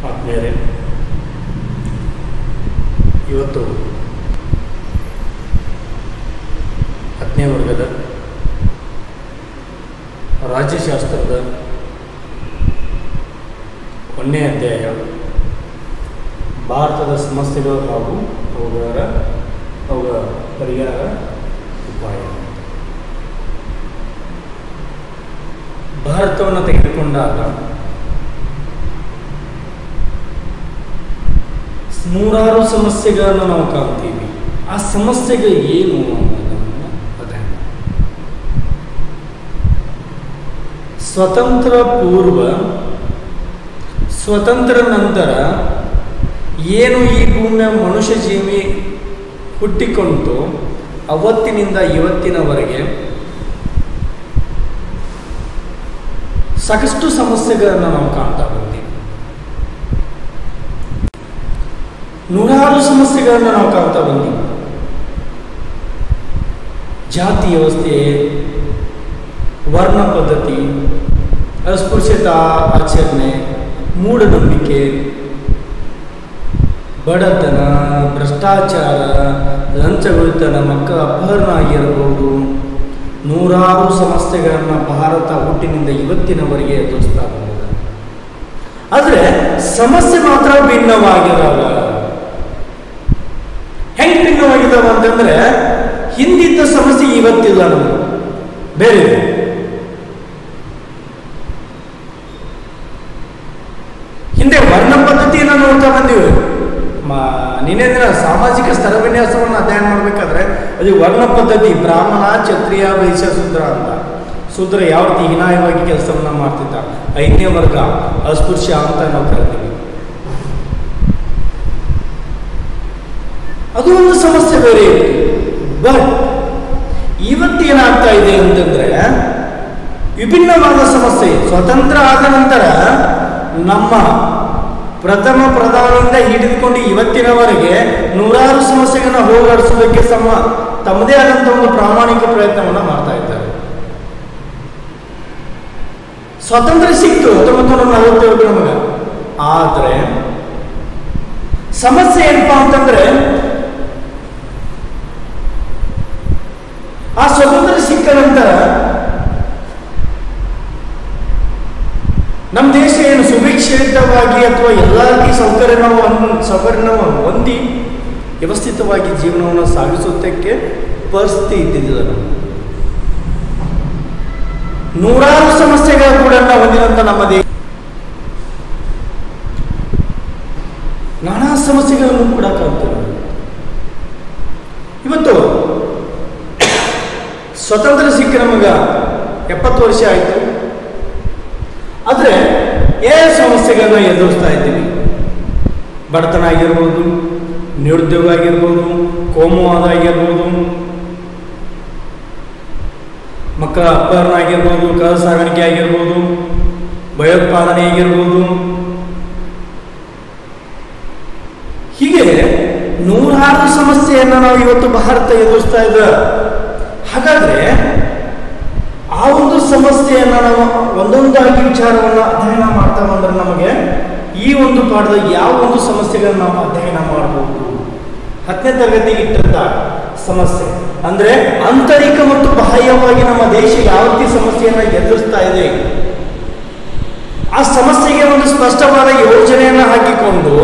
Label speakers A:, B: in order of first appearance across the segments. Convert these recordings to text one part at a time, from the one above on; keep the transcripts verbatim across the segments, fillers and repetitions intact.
A: ಆತ್ಮೀಯರೇ, ಇವತ್ತು ಹತ್ತನೇ ವರ್ಗದ ರಾಜ್ಯಶಾಸ್ತ್ರದ ಒಂದನೇ ಅಧ್ಯಾಯ ಭಾರತದ ಸಮಸ್ಯೆಗಳು ಹಾಗೂ ಅವುಗಳ ಅವುಗಳ ಪರಿಹಾರ ಉಪಾಯ. ಭಾರತವನ್ನು ತೆಗೆದುಕೊಂಡಾಗ ನೂರಾರು ಸಮಸ್ಯೆಗಳನ್ನು ನಾವು ಕಾಣ್ತೀವಿ. ಆ ಸಮಸ್ಯೆಗಳು ಏನು ಅನ್ನೋದನ್ನು ಅಧ್ಯಯನ. ಸ್ವತಂತ್ರ ಪೂರ್ವ, ಸ್ವತಂತ್ರ ನಂತರ ಏನು ಈ ಭೂಮಿಯ ಮನುಷ್ಯ ಜೀವಿ ಹುಟ್ಟಿಕೊಂಡು ಅವತ್ತಿನಿಂದ ಇವತ್ತಿನವರೆಗೆ ಸಾಕಷ್ಟು ಸಮಸ್ಯೆಗಳನ್ನು ನಾವು ಕಾಣ್ತಾ ಬಂದೀವಿ. ನೂರಾರು ಸಮಸ್ಯೆಗಳನ್ನು ನಾವು ಕಾಣ್ತಾ ಬಂದೀವಿ. ಜಾತಿ ವ್ಯವಸ್ಥೆ, ವರ್ಣ ಪದ್ಧತಿ, ಅಸ್ಪೃಶ್ಯತಾ ಆಚರಣೆ, ಮೂಢನಂಬಿಕೆ, ಬಡತನ, ಭ್ರಷ್ಟಾಚಾರ, ಲಂಚಗೊಳಿತನ, ಮಕ್ಕಳ ಅಪಹರಣ ಆಗಿರಬಹುದು. ನೂರಾರು ಸಮಸ್ಯೆಗಳನ್ನು ಭಾರತ ಹುಟ್ಟಿನಿಂದ ಇವತ್ತಿನವರೆಗೆ ಎದುರಿಸ್ತಾ ಬಂದಿದೆ. ಆದರೆ ಸಮಸ್ಯೆ ಮಾತ್ರ ಭಿನ್ನವಾಗಿರಲ್ಲ. ಹೆಂಗೆ ಭಿನ್ನವಾಗಿದ್ದಾವೆ ಅಂತಂದ್ರೆ, ಹಿಂದಿದ್ದ ಸಮಸ್ಯೆ ಇವತ್ತಿಲ್ಲ, ನಮಗೆ ಬೇರೆ. ಹಿಂದೆ ವರ್ಣ ಪದ್ಧತಿಯನ್ನು ನೋಡ್ತಾ ಬಂದೀವಿ. ನಿನ್ನೆ ದಿನ ಸಾಮಾಜಿಕ ಸ್ತರ ವಿನ್ಯಾಸವನ್ನು ಅಧ್ಯಯನ ಮಾಡಬೇಕಾದ್ರೆ ಅದು ವರ್ಣ ಪದ್ಧತಿ, ಬ್ರಾಹ್ಮಣ, ಕ್ಷತ್ರಿಯ, ವೈಶ್ಯ, ಶೂದ್ರ ಅಂತ. ಶೂದ್ರ ಯಾವ ರೀತಿ ಹೀನಾಯವಾಗಿ ಕೆಲಸವನ್ನ ಮಾಡ್ತಿದ್ದ, ಐದನೇ ವರ್ಗ ಅಸ್ಪೃಶ್ಯ ಅಂತ ನಾವು ಕರಿತೀವಿ. ಅದು ಒಂದು ಸಮಸ್ಯೆ ಬೇರೆ ಇತ್ತು. ಬಟ್ ಇವತ್ತೇನಾಗ್ತಾ ಇದೆ ಅಂತಂದ್ರೆ ವಿಭಿನ್ನವಾದ ಸಮಸ್ಯೆ. ಸ್ವತಂತ್ರ ಆದ ನಂತರ ನಮ್ಮ ಪ್ರಥಮ ಪ್ರಧಾನಿಯಿಂದ ಹಿಡಿದುಕೊಂಡು ಇವತ್ತಿನವರೆಗೆ ನೂರಾರು ಸಮಸ್ಯೆಗಳನ್ನ ಹೋಗಲಾಡಿಸೋದಕ್ಕೆ ಸಮ ತಮ್ಮದೇ ಆದಂಥ ಒಂದು ಪ್ರಾಮಾಣಿಕ ಪ್ರಯತ್ನವನ್ನು ಮಾಡ್ತಾ ಇದ್ದಾರೆ. ಸ್ವಾತಂತ್ರ್ಯ ಸಿಕ್ತು ಹತ್ತೊಂಬತ್ತು ನೂರ ನಲವತ್ತೇಳು ನಮಗೆ. ಆದ್ರೆ ಸಮಸ್ಯೆ ಏನಪ್ಪಾ ಅಂತಂದ್ರೆ, ಆ ಸ್ವಾತಂತ್ರ್ಯ ಸಿಕ್ಕ ನಂತರ ನಮ್ಮ ದೇಶ ಏನು ಸುಭಿಕ್ಷಿತವಾಗಿ ಅಥವಾ ಎಲ್ಲ ಸೌಕರ್ಯನ ಸೌಕರ್ಯನ ಹೊಂದಿ ವ್ಯವಸ್ಥಿತವಾಗಿ ಜೀವನವನ್ನು ಸಾಗಿಸುವುದಕ್ಕೆ ಪರಿಸ್ಥಿತಿ ಇದ್ದಿದ್ದಿಲ್ಲ. ನೂರಾರು ಸಮಸ್ಯೆಗಳ ಕೂಡ ಹೊಂದಿದಂತ ನಮ್ಮ ದೇಶ ನಾನಾ ಸಮಸ್ಯೆಗಳನ್ನು ಕೂಡ ಕಾಣ್ತೇವೆ. ಇವತ್ತು ಸ್ವತಂತ್ರ ಸಿಕ್ಕ ನಮಗ ಎಪ್ಪತ್ತು ವರ್ಷ ಆಯಿತು. ಆದರೆ ಏ ಸಮಸ್ಯೆಗಳನ್ನ ಎದುರಿಸ್ತಾ ಇದ್ದೀವಿ. ಬಡತನ ಆಗಿರ್ಬೋದು, ನಿರುದ್ಯೋಗ ಆಗಿರ್ಬೋದು, ಕೋಮುವಾದ ಆಗಿರ್ಬೋದು, ಮಕ್ಕಳ ಅಪಹರಣ ಆಗಿರ್ಬೋದು, ಕಳ್ಳ ಸಾಗಾಣಿಕೆ ಆಗಿರ್ಬೋದು, ಭಯೋತ್ಪಾದನೆ ಆಗಿರ್ಬೋದು. ಹೀಗೆ ನೂರಾರು ಸಮಸ್ಯೆಯನ್ನು ನಾವು ಇವತ್ತು ಭಾರತ ಎದುರಿಸ್ತಾ ಇದ್ದ. ಹಾಗಾದ್ರೆ ಆ ಒಂದು ಸಮಸ್ಯೆಯನ್ನು ನಾವು ಒಂದೊಂದಾಗಿ ವಿಚಾರವನ್ನು ಅಧ್ಯಯನ ಮಾಡ್ತಾ ಬಂದ್ರೆ ನಮಗೆ ಈ ಒಂದು ಪಾಠದ ಯಾವ ಒಂದು ಸಮಸ್ಯೆಗಳನ್ನು ನಾವು ಅಧ್ಯಯನ ಮಾಡಬಹುದು. ಹತ್ತನೇ ತರಗತಿಗೆ ಇಟ್ಟಂತ ಸಮಸ್ಯೆ ಅಂದ್ರೆ ಆಂತರಿಕ ಮತ್ತು ಬಾಹ್ಯವಾಗಿ ನಮ್ಮ ದೇಶ ಯಾವ ರೀತಿ ಸಮಸ್ಯೆಯನ್ನು ಎದುರಿಸ್ತಾ ಇದೆ, ಆ ಸಮಸ್ಯೆಗೆ ಒಂದು ಸ್ಪಷ್ಟವಾದ ಯೋಜನೆಯನ್ನು ಹಾಕಿಕೊಂಡು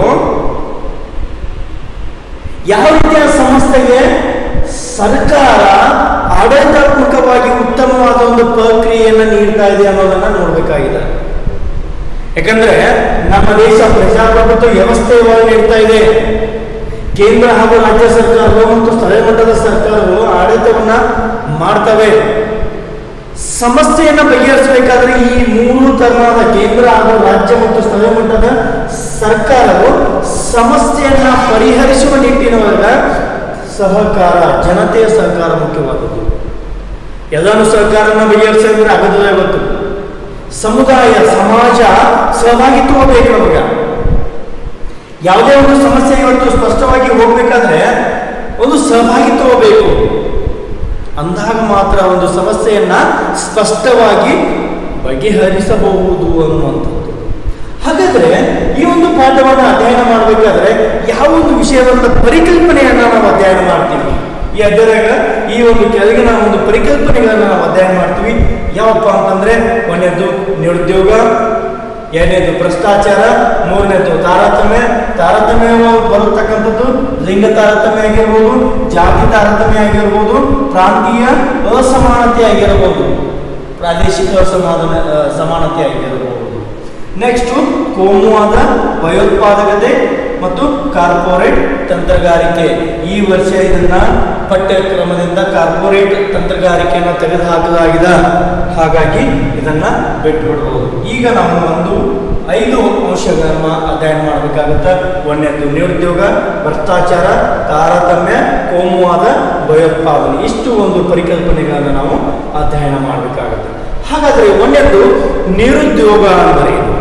A: ಯಾವ ರೀತಿಯ ಸಮಸ್ಯೆಗೆ ಸರ್ಕಾರ ಆಡಳಿತಾತ್ಮಕವಾಗಿ ಉತ್ತಮವಾದ ಒಂದು ಪ್ರಕ್ರಿಯೆಯನ್ನು ನೀಡ್ತಾ ಇದೆ ಅನ್ನೋದನ್ನ ನೋಡ್ಬೇಕಾಗಿದೆ. ಯಾಕಂದ್ರೆ ನಮ್ಮ ದೇಶ ಪ್ರಜಾಪ್ರಭುತ್ವ ವ್ಯವಸ್ಥೆಯನ್ನು ನೀಡ್ತಾ ಇದೆ. ಕೇಂದ್ರ ಹಾಗೂ ರಾಜ್ಯ ಸರ್ಕಾರಗಳು ಮತ್ತು ಸ್ಥಳೀಯ ಮಟ್ಟದ ಸರ್ಕಾರಗಳು ಆಡಳಿತವನ್ನ ಮಾಡ್ತವೆ. ಸಮಸ್ಯೆಯನ್ನು ಬಗೆಹರಿಸಬೇಕಾದ್ರೆ ಈ ಮೂರು ತರಹದ ಕೇಂದ್ರ ಹಾಗೂ ರಾಜ್ಯ ಮತ್ತು ಸ್ಥಳೀಯ ಮಟ್ಟದ ಸರ್ಕಾರವು ಸಮಸ್ಯೆಯನ್ನ ಪರಿಹರಿಸುವ ನಿಟ್ಟಿನೊಳಗೆ ಸಹಕಾರ, ಜನತೆಯ ಸಹಕಾರ ಮುಖ್ಯವಾದದ್ದು. ಎಲ್ಲಾನು ಸರ್ಕಾರನ ಬಗೆಹರಿಸಿದ್ರೆ ಆಗೋದಿಲ್ಲ. ಇವತ್ತು ಸಮುದಾಯ, ಸಮಾಜ ಸಹಭಾಗಿತ್ವ ಬೇಕು ನಮಗೆ. ಯಾವುದೇ ಒಂದು ಸಮಸ್ಯೆ ಇವತ್ತು ಸ್ಪಷ್ಟವಾಗಿ ಹೋಗ್ಬೇಕಾದ್ರೆ ಒಂದು ಸಹಭಾಗಿತ್ವ ಬೇಕು. ಅಂದಾಗ ಮಾತ್ರ ಒಂದು ಸಮಸ್ಯೆಯನ್ನ ಸ್ಪಷ್ಟವಾಗಿ ಬಗೆಹರಿಸಬಹುದು ಅನ್ನುವಂಥದ್ದು. ಹಾಗಾದ್ರೆ ಹಾಗಾದ್ರೆ ಈ ಒಂದು ಪಾಠವನ್ನು ಅಧ್ಯಯನ ಮಾಡಬೇಕಾದ್ರೆ ಯಾವ ಒಂದು ವಿಷಯವಂತ ಪರಿಕಲ್ಪನೆಯನ್ನ ನಾವು ಅಧ್ಯಯನ ಮಾಡ್ತೀವಿ. ಈ ಅಧ್ಯಾಯದಾಗ ಈ ಒಂದು ಕೆಳಗಿನ ಒಂದು ಪರಿಕಲ್ಪನೆಗಳನ್ನ ನಾವು ಅಧ್ಯಯನ ಮಾಡ್ತೀವಿ. ಯಾವಪ್ಪ ಅಂತಂದ್ರೆ ಒಂದನೇದು ನಿರುದ್ಯೋಗ, ಎರಡನೇದು ಭ್ರಷ್ಟಾಚಾರ, ಮೂರನೇದು ತಾರತಮ್ಯ. ತಾರತಮ್ಯ ಬರತಕ್ಕಂಥದ್ದು ಲಿಂಗ ತಾರತಮ್ಯ ಆಗಿರ್ಬೋದು, ಜಾತಿ ತಾರತಮ್ಯ ಆಗಿರ್ಬೋದು, ಪ್ರಾಂತೀಯ ಅಸಮಾನತೆ ಆಗಿರಬಹುದು, ಪ್ರಾದೇಶಿಕ ಅಸಮಾನ ಸಮಾನತೆ ಆಗಿರಬಹುದು. ನೆಕ್ಸ್ಟ್ ಕೋಮುವಾದ, ಭಯೋತ್ಪಾದಕತೆ ಮತ್ತು ಕಾರ್ಪೊರೇಟ್ ತಂತ್ರಗಾರಿಕೆ. ಈ ವರ್ಷ ಇದನ್ನ ಪಠ್ಯಕ್ರಮದಿಂದ ಕಾರ್ಪೊರೇಟ್ ತಂತ್ರಗಾರಿಕೆಯನ್ನು ತೆಗೆದುಹಾಕಲಾಗಿದೆ, ಹಾಗಾಗಿ ಇದನ್ನ ಬಿಟ್ಟುಬಿಡಬಹುದು. ಈಗ ನಾವು ಒಂದು ಐದು ಅಂಶಗಳನ್ನ ಅಧ್ಯಯನ ಮಾಡಬೇಕಾಗುತ್ತೆ. ಒಂದನೇದು ನಿರುದ್ಯೋಗ, ಭ್ರಷ್ಟಾಚಾರ, ತಾರತಮ್ಯ, ಕೋಮುವಾದ, ಭಯೋತ್ಪಾದನೆ. ಇಷ್ಟು ಒಂದು ಪರಿಕಲ್ಪನೆಗಳನ್ನು ನಾವು ಅಧ್ಯಯನ ಮಾಡಬೇಕಾಗುತ್ತೆ. ಹಾಗಾದ್ರೆ ಒಂದನೇದು ನಿರುದ್ಯೋಗ ಅಂದರೆ ಇದು.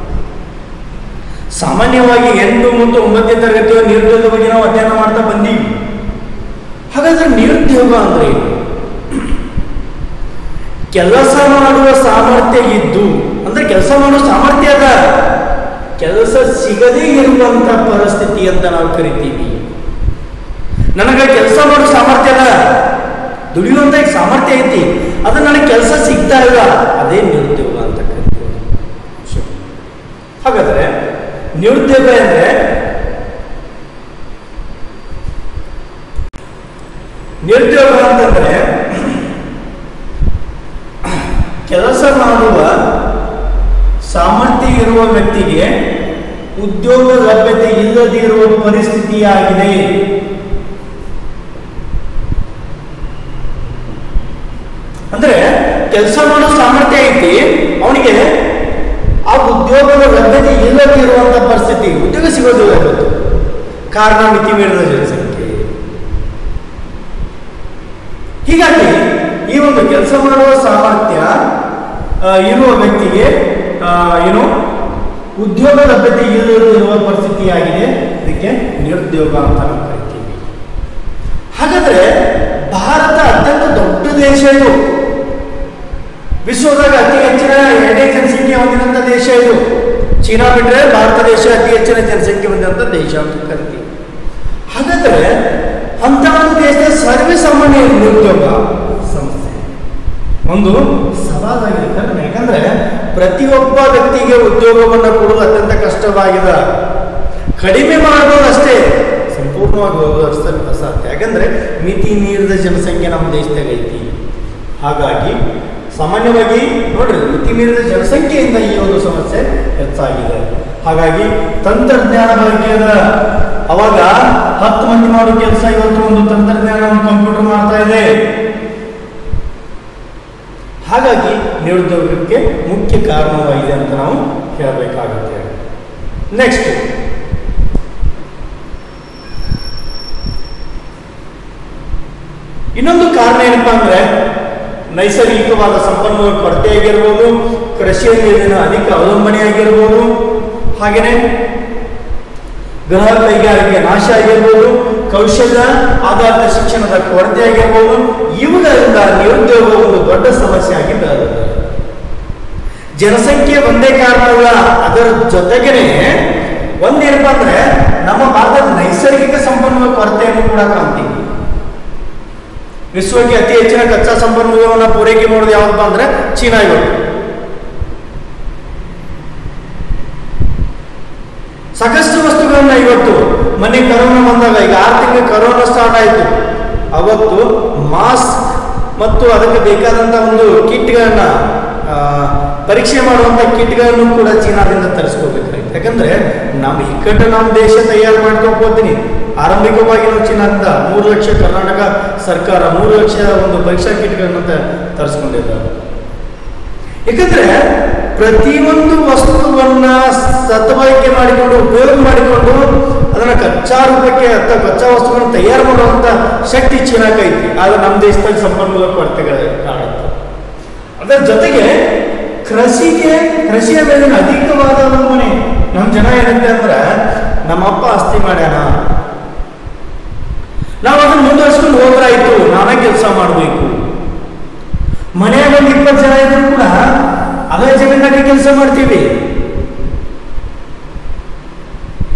A: ಸಾಮಾನ್ಯವಾಗಿ ಎಂಟು ಮತ್ತು ಒಂಬತ್ತನೇ ತರಗತಿಯ ನಿರುದ್ಯೋಗ ಬಗ್ಗೆ ನಾವು ಅಧ್ಯಯನ ಮಾಡ್ತಾ ಬಂದೀವಿ. ಹಾಗಾದ್ರೆ ನಿರುದ್ಯೋಗ ಅಂದ್ರೆ ಏನು? ಕೆಲಸ ಮಾಡುವ ಸಾಮರ್ಥ್ಯ ಇದ್ದು, ಅಂದ್ರೆ ಕೆಲಸ ಮಾಡುವ ಸಾಮರ್ಥ್ಯ ಅದ, ಕೆಲಸ ಸಿಗದೇ ಇರುವಂತ ಪರಿಸ್ಥಿತಿ ಅಂತ ನಾವು ಕರಿತೀವಿ. ನನಗೆ ಕೆಲಸ ಮಾಡೋ ಸಾಮರ್ಥ್ಯ ಅದ, ದುಡಿಯುವಂತ ಸಾಮರ್ಥ್ಯ ಐತಿ, ಅದು ನನಗೆ ಕೆಲಸ ಸಿಗ್ತಾ ಇಲ್ಲ, ಅದೇ ನಿರುದ್ಯೋಗ ಅಂತ ಕರಿತೀವಿ. ಹಾಗಾದ್ರೆ ನಿರುದ್ಯೋಗ ಅಂದ್ರೆ ನಿರುದ್ಯೋಗ ಅಂತಂದ್ರೆ ಕೆಲಸ ಮಾಡುವ ಸಾಮರ್ಥ್ಯ ಇರುವ ವ್ಯಕ್ತಿಗೆ ಉದ್ಯೋಗ ಲಭ್ಯತೆ ಇಲ್ಲದಿರುವ ಪರಿಸ್ಥಿತಿಯಾಗಿದೆ. ಅಂದ್ರೆ ಕೆಲಸ ಮಾಡೋ ಸಾಮರ್ಥ್ಯ ಐತಿ, ಅವನಿಗೆ ಆ ಉದ್ಯೋಗದ ಲಭ್ಯತೆ ಇಲ್ಲದೆ ಇರುವಂತಹ ಪರಿಸ್ಥಿತಿ, ಉದ್ಯೋಗ ಸಿಗೋದಿಲ್ಲ. ಇವತ್ತು ಕಾರಣ ಮಿತಿ ಮೀರಿದ ಜನಸಂಖ್ಯೆ. ಹೀಗಾಗಿ ಈ ಒಂದು ಕೆಲಸ ಮಾಡುವ ಸಾಮರ್ಥ್ಯ ಇರುವ ವ್ಯಕ್ತಿಗೆ ಏನು ಉದ್ಯೋಗ ಲಭ್ಯತೆ ಇಲ್ಲದೆ ಇರುವ ಪರಿಸ್ಥಿತಿಯಾಗಿದೆ. ಇದಕ್ಕೆ ನಿರುದ್ಯೋಗ ಅಂತ ನಾವು ಕರಿತೀವಿ. ಹಾಗಾದ್ರೆ ಭಾರತ ಅತ್ಯಂತ ದೊಡ್ಡ ದೇಶ ಇದು. ವಿಶ್ವದಾಗ ಅತಿ ಹೆಚ್ಚಿನ ಎರಡನೇ ಜನಸಂಖ್ಯೆ ಹೊಂದಿದಂತ ದೇಶ ಇದು. ಚೀನಾ ಬಿಟ್ಟರೆ ಭಾರತ ದೇಶ ಅತಿ ಹೆಚ್ಚಿನ ಜನಸಂಖ್ಯೆ ಹೊಂದಿದಂತ ದೇಶ ಅಂತ ಕರಿತೀವಿ. ಹಾಗಾದ್ರೆ ಅಂತ ಒಂದು ದೇಶದ ಸರ್ವೇ ಸಾಮಾನ್ಯ ನಿರುದ್ಯೋಗ ಸಮಸ್ಯೆ ಒಂದು ಸವಾಲಾಗಿದೆ. ಕಾರಣ ಯಾಕಂದ್ರೆ ಪ್ರತಿಯೊಬ್ಬ ವ್ಯಕ್ತಿಗೆ ಉದ್ಯೋಗವನ್ನು ಕೊಡುವುದು ಅತ್ಯಂತ ಕಷ್ಟವಾಗಿದೆ. ಕಡಿಮೆ ಮಾಡೋದು ಅಷ್ಟೇ, ಸಂಪೂರ್ಣವಾಗಿ ಹೋಗೋದು ಅಷ್ಟೇ ಅಸಾಧ್ಯ. ಯಾಕಂದ್ರೆ ಮಿತಿ ಮೀರಿದ ಜನಸಂಖ್ಯೆ ನಮ್ಮ ದೇಶದಾಗ ಐತಿ. ಹಾಗಾಗಿ ಸಾಮಾನ್ಯವಾಗಿ ನೋಡ್ರಿ, ಮಿತಿ ಮೀರಿದ ಜನಸಂಖ್ಯೆಯಿಂದ ಈ ಒಂದು ಸಮಸ್ಯೆ ಹೆಚ್ಚಾಗಿದೆ. ಹಾಗಾಗಿ ತಂತ್ರಜ್ಞಾನ ಬಳಕೆಯ ಅವಾಗ ಹತ್ತು ಮಂದಿ ಮಾಡೋ ಕೆಲಸ ಇವತ್ತು ಒಂದು ತಂತ್ರಜ್ಞಾನ ಕಂಪ್ಯೂಟರ್ ಮಾಡ್ತಾ ಇದೆ. ಹಾಗಾಗಿ ನಿರುದ್ಯೋಗಕ್ಕೆ ಮುಖ್ಯ ಕಾರಣವಾಗಿದೆ ಅಂತ ನಾವು ಹೇಳಬೇಕಾಗುತ್ತೆ. ನೆಕ್ಸ್ಟ್ ಇನ್ನೊಂದು ಕಾರಣ ಏನಪ್ಪಾ ಅಂದ್ರೆ ನೈಸರ್ಗಿಕವಾದ ಸಂಪನ್ಮೂಲ ಕೊರತೆ ಆಗಿರ್ಬೋದು, ಕೃಷಿಯ ಮೇಲಿನ ಅಧಿಕ ಅವಲಂಬನೆ ಆಗಿರ್ಬೋದು, ಹಾಗೇನೆ ಗೃಹ ಕೈಗಾರಿಕೆ ನಾಶ ಆಗಿರ್ಬೋದು, ಕೌಶಲ್ಯ ಆಧಾರಿತ ಶಿಕ್ಷಣದ ಕೊರತೆ ಆಗಿರ್ಬೋದು. ಇವುಗಳಿಂದ ನಿರುದ್ಯೋಗ ಒಂದು ದೊಡ್ಡ ಸಮಸ್ಯೆ ಆಗಿ ಬೆಳೆದಿದೆ. ಜನಸಂಖ್ಯೆ ಒಂದೇ ಕಾರಣವಲ್ಲ, ಅದರ ಜೊತೆಗೇನೆ ಒಂದೇನಪ್ಪ ಅಂದ್ರೆ ನಮ್ಮ ಭಾರತದ ನೈಸರ್ಗಿಕ ಸಂಪನ್ಮೂಲ ಕೊರತೆಯನ್ನು ಕೂಡ ಕಾಣ್ತೀವಿ. ವಿಶ್ವಕ್ಕೆ ಅತಿ ಹೆಚ್ಚಿನ ಕಚ್ಚಾ ಸಂಪನ್ಮೂಲವನ್ನು ಪೂರೈಕೆ ಮಾಡೋದು ಯಾವ್ದಪ್ಪ ಅಂದ್ರೆ ಚೀನಾ. ಇವತ್ತು ಸಾಕಷ್ಟು ವಸ್ತುಗಳನ್ನ ಇವತ್ತು ಮೊನ್ನೆ ಕರೋನಾ ಬಂದಾಗ, ಈಗ ಆರು ತಿಂಗಳು ಕರೋನಾ ಸ್ಟಾರ್ಟ್ ಆಯಿತು, ಅವತ್ತು ಮಾಸ್ಕ್ ಮತ್ತು ಅದಕ್ಕೆ ಬೇಕಾದಂತ ಒಂದು ಕಿಟ್ಗಳನ್ನ ಪರೀಕ್ಷೆ ಮಾಡುವಂತ ಕಿಟ್ಗಳನ್ನು ಕೂಡ ಚೀನಾದಿಂದ ತರಿಸ್ಕೋಬೇಕಾಗಿತ್ತು. ಯಾಕಂದ್ರೆ ನಮ್ಮ ಇಕ್ಕಟ್ಟು ನಮ್ಮ ದೇಶ ತಯಾರು ಮಾಡ್ಕೋತೀನಿ. ಆರಂಭಿಕವಾಗಿ ನಾವು ಚೀನಾದಿಂದ ಮೂರು ಲಕ್ಷ ಕರ್ನಾಟಕ ಸರ್ಕಾರ ಮೂರು ಲಕ್ಷ ಒಂದು ಪರೀಕ್ಷಾ ಕಿಟ್ಗಳನ್ನು ತರಿಸ್ಕೊಂಡಿದ್ದಾರೆ. ಯಾಕಂದ್ರೆ ಪ್ರತಿಯೊಂದು ವಸ್ತುವನ್ನ ಸದ್ಬಳಕೆ ಮಾಡಿಕೊಂಡು ಉಪಯೋಗ ಮಾಡಿಕೊಂಡು ಅದನ್ನ ಕಚ್ಚಾ ರೂಪಕ್ಕೆ ಅಥವಾ ಕಚ್ಚಾ ವಸ್ತುಗಳನ್ನು ತಯಾರು ಮಾಡುವಂತ ಶಕ್ತಿ ಚೀನಾಕ್ಕೆ ಐತಿ. ಆದ್ರೆ ನಮ್ಮ ದೇಶದಲ್ಲಿ ಸಂಪನ್ಮೂಲ ಕೊರತೆಗಳು ಕಾಣುತ್ತೆ. ಅದರ ಜೊತೆಗೆ ಕೃಷಿಗೆ ಕೃಷಿಯ ಮೇಲೆ ಅಧಿಕವಾದ ಅವಲಂಬನೆ. ನಮ್ಮ ಜನ ಏನಂತೆ ಅಂದ್ರೆ ನಮ್ಮಪ್ಪ ಆಸ್ತಿ ಮಾಡ್ಯಾನ, ನಾವು ಅದನ್ನ ಮುಂದುವರಿಸ್ಕೊಂಡು ಹೋದ್ರಾಯ್ತು, ನಾನೇ ಕೆಲಸ ಮಾಡಬೇಕು. ಮನೆಯಾಗ ಒಂದು ಇಪ್ಪತ್ತು ಜನ ಇದ್ರು ಕೂಡ ಅದೇ ಜಮೀನಾಗೆ ಕೆಲಸ ಮಾಡ್ತೀವಿ.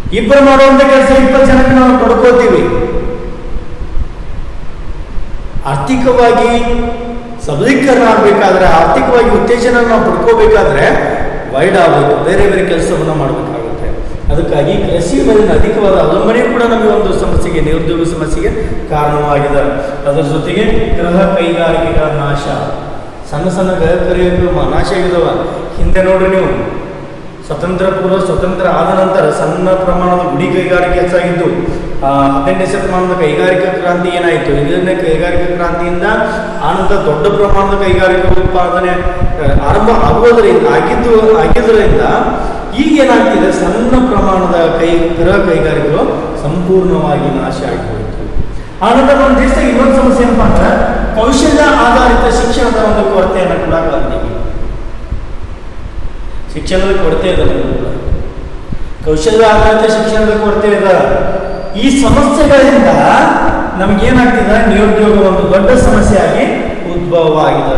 A: ಇಬ್ಬರು ಮಾಡುವಂತ ಕೆಲಸ ಇಪ್ಪತ್ತು ಜನಕ್ಕೆ ನಾವು ಪಡ್ಕೋತೀವಿ. ಆರ್ಥಿಕವಾಗಿ ಸಬಲೀಕರಣ ಆಗಬೇಕಾದ್ರೆ, ಆರ್ಥಿಕವಾಗಿ ಉತ್ತೇಜನ ನಾವು ಪಡ್ಕೋಬೇಕಾದ್ರೆ ವೈಡ್ ಆಗಬೇಕು, ಬೇರೆ ಬೇರೆ ಕೆಲಸವನ್ನು ಮಾಡಬೇಕಾಗುತ್ತೆ. ಅದಕ್ಕಾಗಿ ಕೃಷಿ ಮೇಲಿನ ಅಧಿಕವಾದ ಅವಲಂಬನೆ ಕೂಡ ನಮಗೆ ಒಂದು ಸಮಸ್ಯೆಗೆ, ನಿರುದ್ಯೋಗ ಸಮಸ್ಯೆಗೆ ಕಾರಣವಾಗಿದೆ. ಅದರ ಜೊತೆಗೆ ಗೃಹ ಕೈಗಾರಿಕೆಗಳ ನಾಶ, ಸಣ್ಣ ಸಣ್ಣ ಗೃಹ ಕೈಗಾರಿಕೆಗಳು ನಾಶ ಆಗಿದವ. ಹಿಂದೆ ನೋಡ್ರಿ ನೀವು, ಸ್ವತಂತ್ರ ಪೂರ್ವ ಸ್ವತಂತ್ರ ಆದ ನಂತರ ಸಣ್ಣ ಪ್ರಮಾಣದ ಗುಡಿ ಕೈಗಾರಿಕೆ ಹೆಚ್ಚಾಗಿದ್ದು. ಹದಿನೆಂಟನೇ ಶತಮಾನದ ಕೈಗಾರಿಕಾ ಕ್ರಾಂತಿ ಏನಾಯಿತು, ಇದನ್ನೇ ಕೈಗಾರಿಕಾ ಕ್ರಾಂತಿಯಿಂದ ಆನಂತರ ದೊಡ್ಡ ಪ್ರಮಾಣದ ಕೈಗಾರಿಕಾ ಉತ್ಪಾದನೆ ಆರಂಭ ಆಗುವುದರಿಂದ ಆಗಿದ್ದು ಆಗಿದ್ದರಿಂದ ಈಗ ಏನಾಗ್ತಿದೆ, ಸಣ್ಣ ಪ್ರಮಾಣದ ಕೈ ಗೃಹ ಕೈಗಾರಿಕೆಗಳು ಸಂಪೂರ್ಣವಾಗಿ ನಾಶ ಆಗಿಬಿಡ್ತು. ಆನಂತರ ನಮ್ಮ ದೇಶದ ಇನ್ನೊಂದು ಸಮಸ್ಯೆ ಏನಪ್ಪಾ ಅಂದ್ರೆ ಕೌಶಲ್ಯ ಆಧಾರಿತ ಶಿಕ್ಷಣದ ಒಂದು ಕೊರತೆಯನ್ನು ಕೂಡ ಕಾಣ್ತೀವಿ. ಶಿಕ್ಷಣದ ಕೊರತೆ ಇದೆ, ಕೌಶಲ್ಯ ಆಧಾರಿತ ಶಿಕ್ಷಣದ ಕೊರತೆ ಇದೆ. ಈ ಸಮಸ್ಯೆಗಳಿಂದ ನಮಗೇನಾಗ್ತಿದೆ, ನಿರುದ್ಯೋಗ ಒಂದು ದೊಡ್ಡ ಸಮಸ್ಯೆಯಾಗಿ ಉದ್ಭವವಾಗಿದೆ.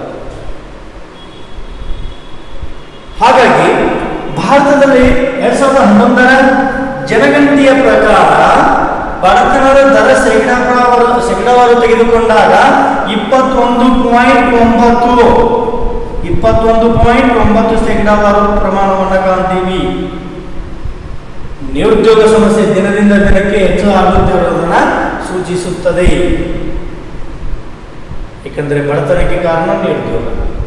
A: ಹಾಗಾಗಿ ಭಾರತದಲ್ಲಿ ಎರಡ್ ಸಾವಿರದ ಹನ್ನೊಂದರ ಜನಗಣತಿಯ ಪ್ರಕಾರ ಬಡತನದ ದರ ಶೇಕಡಾವಾರು ಶೇಕಡಾವಾರು ತೆಗೆದುಕೊಂಡಾಗ ಇಪ್ಪತ್ತೊಂದು ಪಾಯಿಂಟ್ ಒಂಬತ್ತು ಇಪ್ಪತ್ತೊಂದು ಪಾಯಿಂಟ್ ಒಂಬತ್ತು ಶೇಕಡಾವಾರು ಪ್ರಮಾಣವನ್ನು ಕಾಣ್ತೀವಿ. ನಿರುದ್ಯೋಗ ಸಮಸ್ಯೆ ದಿನದಿಂದ ದಿನಕ್ಕೆ ಹೆಚ್ಚು ಆಗುತ್ತಿರುವುದನ್ನ ಸೂಚಿಸುತ್ತದೆ. ಏಕೆಂದರೆ ಬಡತನಕ್ಕೆ ಕಾರಣ ನಿರುದ್ಯೋಗ.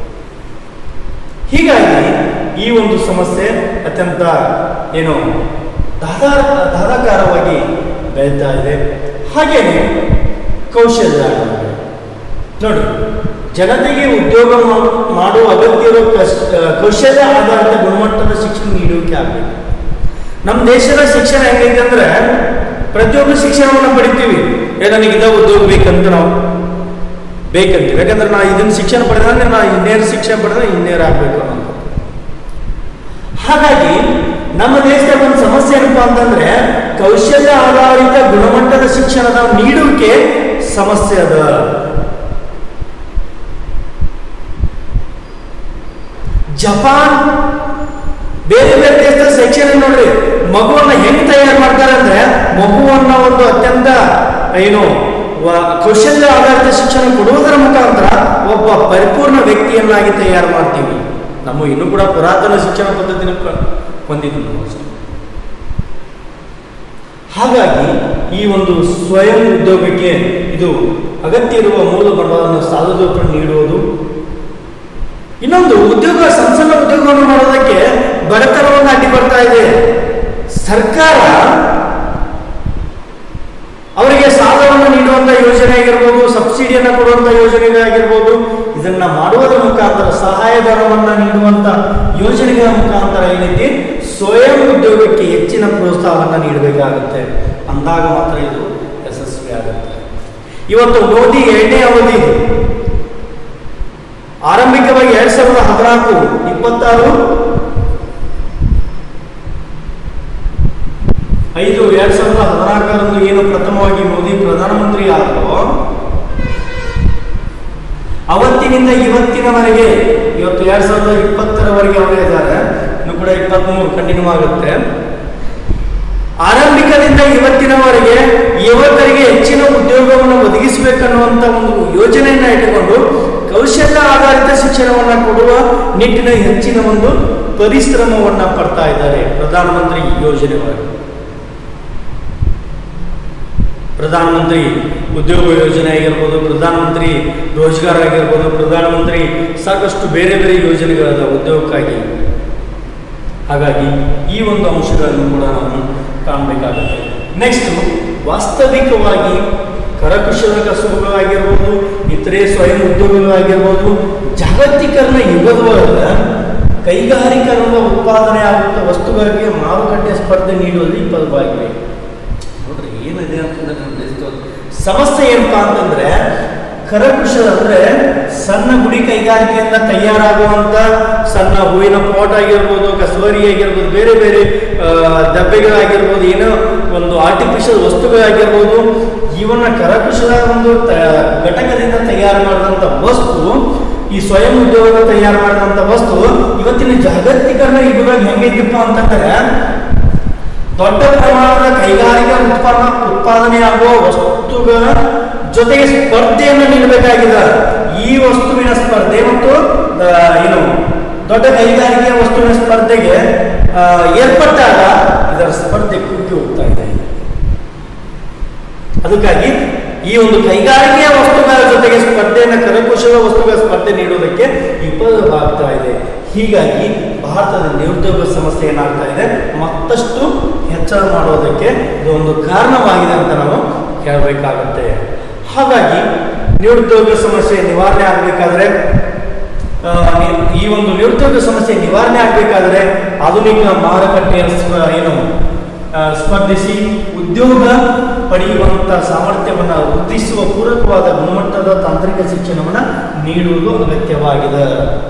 A: ಹೀಗಾಗಿ ಈ ಒಂದು ಸಮಸ್ಯೆ ಅತ್ಯಂತ ಏನು ದಾದಾ ದಾದಾಕಾರವಾಗಿ ಬೆಳೀತಾ ಇದೆ. ಹಾಗೇನೆ ಕೌಶಲ್ಯ ನೋಡಿ, ಜನತೆಗೆ ಉದ್ಯೋಗ ಮಾಡುವ ಅಗತ್ಯ ಇರುವ ಕೌಶಲ್ಯ ಆಧಾರಿತ ಗುಣಮಟ್ಟದ ಶಿಕ್ಷಣ ನೀಡುವಿಕೆ ಆಗಬೇಕು. ನಮ್ಮ ದೇಶದ ಶಿಕ್ಷಣ ಹೆಂಗೈತೆ ಅಂದ್ರೆ ಪ್ರತಿಯೊಬ್ಬರು ಶಿಕ್ಷಣವನ್ನು ಪಡಿತೀವಿ, ಏ ನನಗೆ ಇದ ಉದ್ಯೋಗ ಬೇಕಂತ ನಾವು ಬೇಕಂತೀವಿ. ಯಾಕಂದ್ರೆ ನಾ ಇದನ್ನ ಶಿಕ್ಷಣ ಪಡೆದ್ರೆ ನಾ ಇನ್ನೇರು ಶಿಕ್ಷಣ ಪಡೆದ್ರೆ ಇನ್ನೇರು ಆಗ್ಬೇಕು ಅನ್ನೋ. ಹಾಗಾಗಿ ನಮ್ಮ ದೇಶದ ಒಂದು ಸಮಸ್ಯೆ ಏನಪ್ಪಾ ಅಂತಂದ್ರೆ ಕೌಶಲ್ಯ ಆಧಾರಿತ ಗುಣಮಟ್ಟದ ಶಿಕ್ಷಣದ ನೀಡುವಿಕೆ ಸಮಸ್ಯೆ ಅದ. ಜಪಾನ್ ಬೇರೆ ಬೇರೆ ದೇಶದ ಶೈಕ್ಷಣಿಕ ನೋಡ್ರಿ, ಮಗುವನ್ನ ಹೆಂಗ್ ತಯಾರು ಮಾಡ್ತಾರೆ ಅಂದ್ರೆ ಮಗುವನ್ನ ಒಂದು ಅತ್ಯಂತ ಏನು ಕೌಶಲ್ಯ ಆಧಾರಿತ ಶಿಕ್ಷಣ ಕೊಡುವುದರ ಮುಖಾಂತರ ಒಬ್ಬ ಪರಿಪೂರ್ಣ ವ್ಯಕ್ತಿಯನ್ನಾಗಿ ತಯಾರು ಮಾಡ್ತೀವಿ. ನಮ್ಮ ಇನ್ನೂ ಕೂಡ ಪುರಾತನ ಶಿಕ್ಷಣ ಪದ್ಧತಿನ ಹೊಂದಿದ್ದು ಅಷ್ಟೇ. ಹಾಗಾಗಿ ಈ ಒಂದು ಸ್ವಯಂ ಉದ್ಯೋಗಕ್ಕೆ ಇದು ಅಗತ್ಯ ಇರುವ ಮೂಲ ಬಂಡವಾಳವನ್ನು ಸಾಲದೊಪ್ಪು ನೀಡುವುದು. ಇನ್ನೊಂದು ಉದ್ಯೋಗ, ಸಣ್ಣ ಸಣ್ಣ ಉದ್ಯೋಗವನ್ನು ಮಾಡೋದಕ್ಕೆ ಬಡತನವನ್ನು ಅಡ್ಡಿ ಬರ್ತಾ ಇದೆ. ಸರ್ಕಾರ ಅವರಿಗೆ ಸಾಲವನ್ನು ನೀಡುವಂತ ಯೋಜನೆ ಆಗಿರ್ಬೋದು, ಸಬ್ಸಿಡಿಯನ್ನು ಕೊಡುವಂತ ಯೋಜನೆಗಳಾಗಿರ್ಬೋದು, ಇದನ್ನ ಮಾಡುವುದರ ಮುಖಾಂತರ ಸಹಾಯಧನವನ್ನ ನೀಡುವಂತ ಯೋಜನೆಗಳ ಮುಖಾಂತರ ಏನೈತಿ ಸ್ವಯಂ ಉದ್ಯೋಗಕ್ಕೆ ಹೆಚ್ಚಿನ ಪ್ರೋತ್ಸಾಹವನ್ನು ನೀಡಬೇಕಾಗುತ್ತೆ. ಅಂದಾಗ ಮಾತ್ರ ಇದು ಯಶಸ್ವಿ ಆಗುತ್ತೆ. ಇವತ್ತು ಮೋದಿ ಎರಡನೇ ಅವಧಿ ಆರಂಭಿಕವಾಗಿ ಎರಡ್ ಸಾವಿರದ ಹದಿನಾಲ್ಕು ಇಪ್ಪತ್ತಾರು ಐದು ಎರಡ್ ಸಾವಿರದ ಹದಿನಾಲ್ಕರಂದು ಏನು ಪ್ರಥಮವಾಗಿ ಮೋದಿ ಪ್ರಧಾನಮಂತ್ರಿ ಆದರೂ ಅವತ್ತಿನಿಂದ ಇವತ್ತಿನವರೆಗೆ, ಇವತ್ತು ಎರಡ್ ಸಾವಿರದ ಇಪ್ಪತ್ತರವರೆಗೆ ಅವರೇ ಇದ್ದಾರೆ, ಇನ್ನು ಕೂಡ ಇಪ್ಪತ್ಮೂರು ಕಂಟಿನ್ಯೂ ಆಗುತ್ತೆ. ಆರಂಭಿಕದಿಂದ ಇವತ್ತಿನವರೆಗೆ ಯುವಕರಿಗೆ ಹೆಚ್ಚಿನ ಉದ್ಯೋಗವನ್ನು ಒದಗಿಸಬೇಕನ್ನುವಂತ ಒಂದು ಯೋಜನೆಯನ್ನ ಇಟ್ಟುಕೊಂಡು ಕೌಶಲ್ಯ ಆಧಾರಿತ ಶಿಕ್ಷಣವನ್ನ ಕೊಡುವ ನಿಟ್ಟಿನ ಹೆಚ್ಚಿನ ಒಂದು ಪರಿಶ್ರಮವನ್ನ ಪಡ್ತಾ ಇದ್ದಾರೆ ಪ್ರಧಾನಮಂತ್ರಿ ಯೋಜನೆ ಒಳಗೆ. ಪ್ರಧಾನಮಂತ್ರಿ ಉದ್ಯೋಗ ಯೋಜನೆ ಆಗಿರ್ಬೋದು, ಪ್ರಧಾನಮಂತ್ರಿ ರೋಜ್ಗಾರ್ ಆಗಿರ್ಬೋದು, ಪ್ರಧಾನಮಂತ್ರಿ ಸಾಕಷ್ಟು ಬೇರೆ ಬೇರೆ ಯೋಜನೆಗಳಾದ ಉದ್ಯೋಗಕ್ಕಾಗಿ. ಹಾಗಾಗಿ ಈ ಒಂದು ಅಂಶಗಳನ್ನು ಕೂಡ ನಾವು ಕಾಣಬೇಕಾಗುತ್ತೆ. ನೆಕ್ಸ್ಟ್, ವಾಸ್ತವಿಕವಾಗಿ ಕರಕುಶಲ ಕಸುಬುಗಳಾಗಿರ್ಬೋದು, ಇತರೆ ಸ್ವಯಂ ಉದ್ಯೋಗಗಳಾಗಿರ್ಬೋದು, ಜಾಗತೀಕರಣ ಯುಗದೊಳಗೆ ಕೈಗಾರಿಕರಣದ ಉತ್ಪಾದನೆ ಆಗುತ್ತ ವಸ್ತುಗಳಿಗೆ ಮಾರುಕಟ್ಟೆ ಸ್ಪರ್ಧೆ ನೀಡುವಲ್ಲಿ ವಿಫಲವಾಗಿವೆ. ನೋಡ್ರಿ ಏನಿದೆ ಅಂತಂದ್ರೆ ಸಮಸ್ಯೆ ಏನಪ್ಪಾ ಅಂತಂದ್ರೆ ಕರಕುಶಲ ಅಂದ್ರೆ ಸಣ್ಣ ಗುಡಿ ಕೈಗಾರಿಕೆಯಿಂದ ತಯಾರಾಗುವಂತ ಸಣ್ಣ ಹೂವಿನ ಪಾಟ್ ಆಗಿರ್ಬೋದು, ಕಸಬರಿ ಆಗಿರ್ಬೋದು, ಬೇರೆ ಬೇರೆ ದಬ್ಬೆಗಳಾಗಿರ್ಬೋದು, ಏನೋ ಒಂದು ಆರ್ಟಿಫಿಷಿಯಲ್ ವಸ್ತುಗಳಾಗಿರ್ಬೋದು, ಇವನ್ನ ಕರಕುಶಲ ಒಂದು ಘಟಕದಿಂದ ತಯಾರು ಮಾಡಿದಂಥ ವಸ್ತು, ಈ ಸ್ವಯಂ ಉದ್ಯೋಗ ತಯಾರು ಮಾಡಿದಂಥ ವಸ್ತು ಇವತ್ತಿನ ಜಾಗತೀಕರಣ ಯುಗದಾಗ ಹೆಂಗಿದ್ದಪ್ಪ ಅಂತಂದ್ರೆ ದೊಡ್ಡ ಉತ್ಪಾದನೆ ಆಗುವ ವಸ್ತುಗಳ ಜೊತೆಗೆ ಸ್ಪರ್ಧೆಯನ್ನು ನೀಡಬೇಕಾಗಿದೆ. ಈ ವಸ್ತುವಿನ ಸ್ಪರ್ಧೆ ಮತ್ತು ಏನು ದೊಡ್ಡ ಕೈಗಾರಿಕೆಯ ವಸ್ತುವಿನ ಸ್ಪರ್ಧೆಗೆ ಏರ್ಪಟ್ಟಾಗ ಇದರ ಸ್ಪರ್ಧೆ ಕುಗ್ಗಿ ಹೋಗ್ತಾ ಇದೆ. ಅದಕ್ಕಾಗಿ ಈ ಒಂದು ಕೈಗಾರಿಕೆಯ ವಸ್ತುಗಳ ಜೊತೆಗೆ ಸ್ಪರ್ಧೆಯನ್ನು ಕರಕುಶಲ ವಸ್ತುಗಳ ಸ್ಪರ್ಧೆ ನೀಡುವುದಕ್ಕೆ ವಿಫಲವಾಗ್ತಾ ಇದೆ. ಹೀಗಾಗಿ ಭಾರತದ ನಿರುದ್ಯೋಗ ಸಮಸ್ಯೆ ಏನಾಗ್ತಾ ಇದೆ, ಮತ್ತಷ್ಟು ಹೆಚ್ಚಳ ಮಾಡೋದಕ್ಕೆ ಇದೊಂದು ಕಾರಣವಾಗಿದೆ ಅಂತ ನಾವು ಹೇಳಬೇಕಾಗುತ್ತೆ. ಹಾಗಾಗಿ ನಿರುದ್ಯೋಗ ಸಮಸ್ಯೆ ನಿವಾರಣೆ ಆಗಬೇಕಾದ್ರೆ ಈ ಒಂದು ನಿರುದ್ಯೋಗ ಸಮಸ್ಯೆ ನಿವಾರಣೆ ಆಗಬೇಕಾದ್ರೆ ಆಧುನಿಕ ಮಾರುಕಟ್ಟೆಯ ಏನು ಸ್ಪರ್ಧಿಸಿ ಉದ್ಯೋಗ ಪಡೆಯುವಂತ ಸಾಮರ್ಥ್ಯವನ್ನು ವೃದ್ಧಿಸುವ ಪೂರಕವಾದ ಗುಣಮಟ್ಟದ ತಾಂತ್ರಿಕ ಶಿಕ್ಷಣವನ್ನು ನೀಡುವುದು ಅಗತ್ಯವಾಗಿದೆ.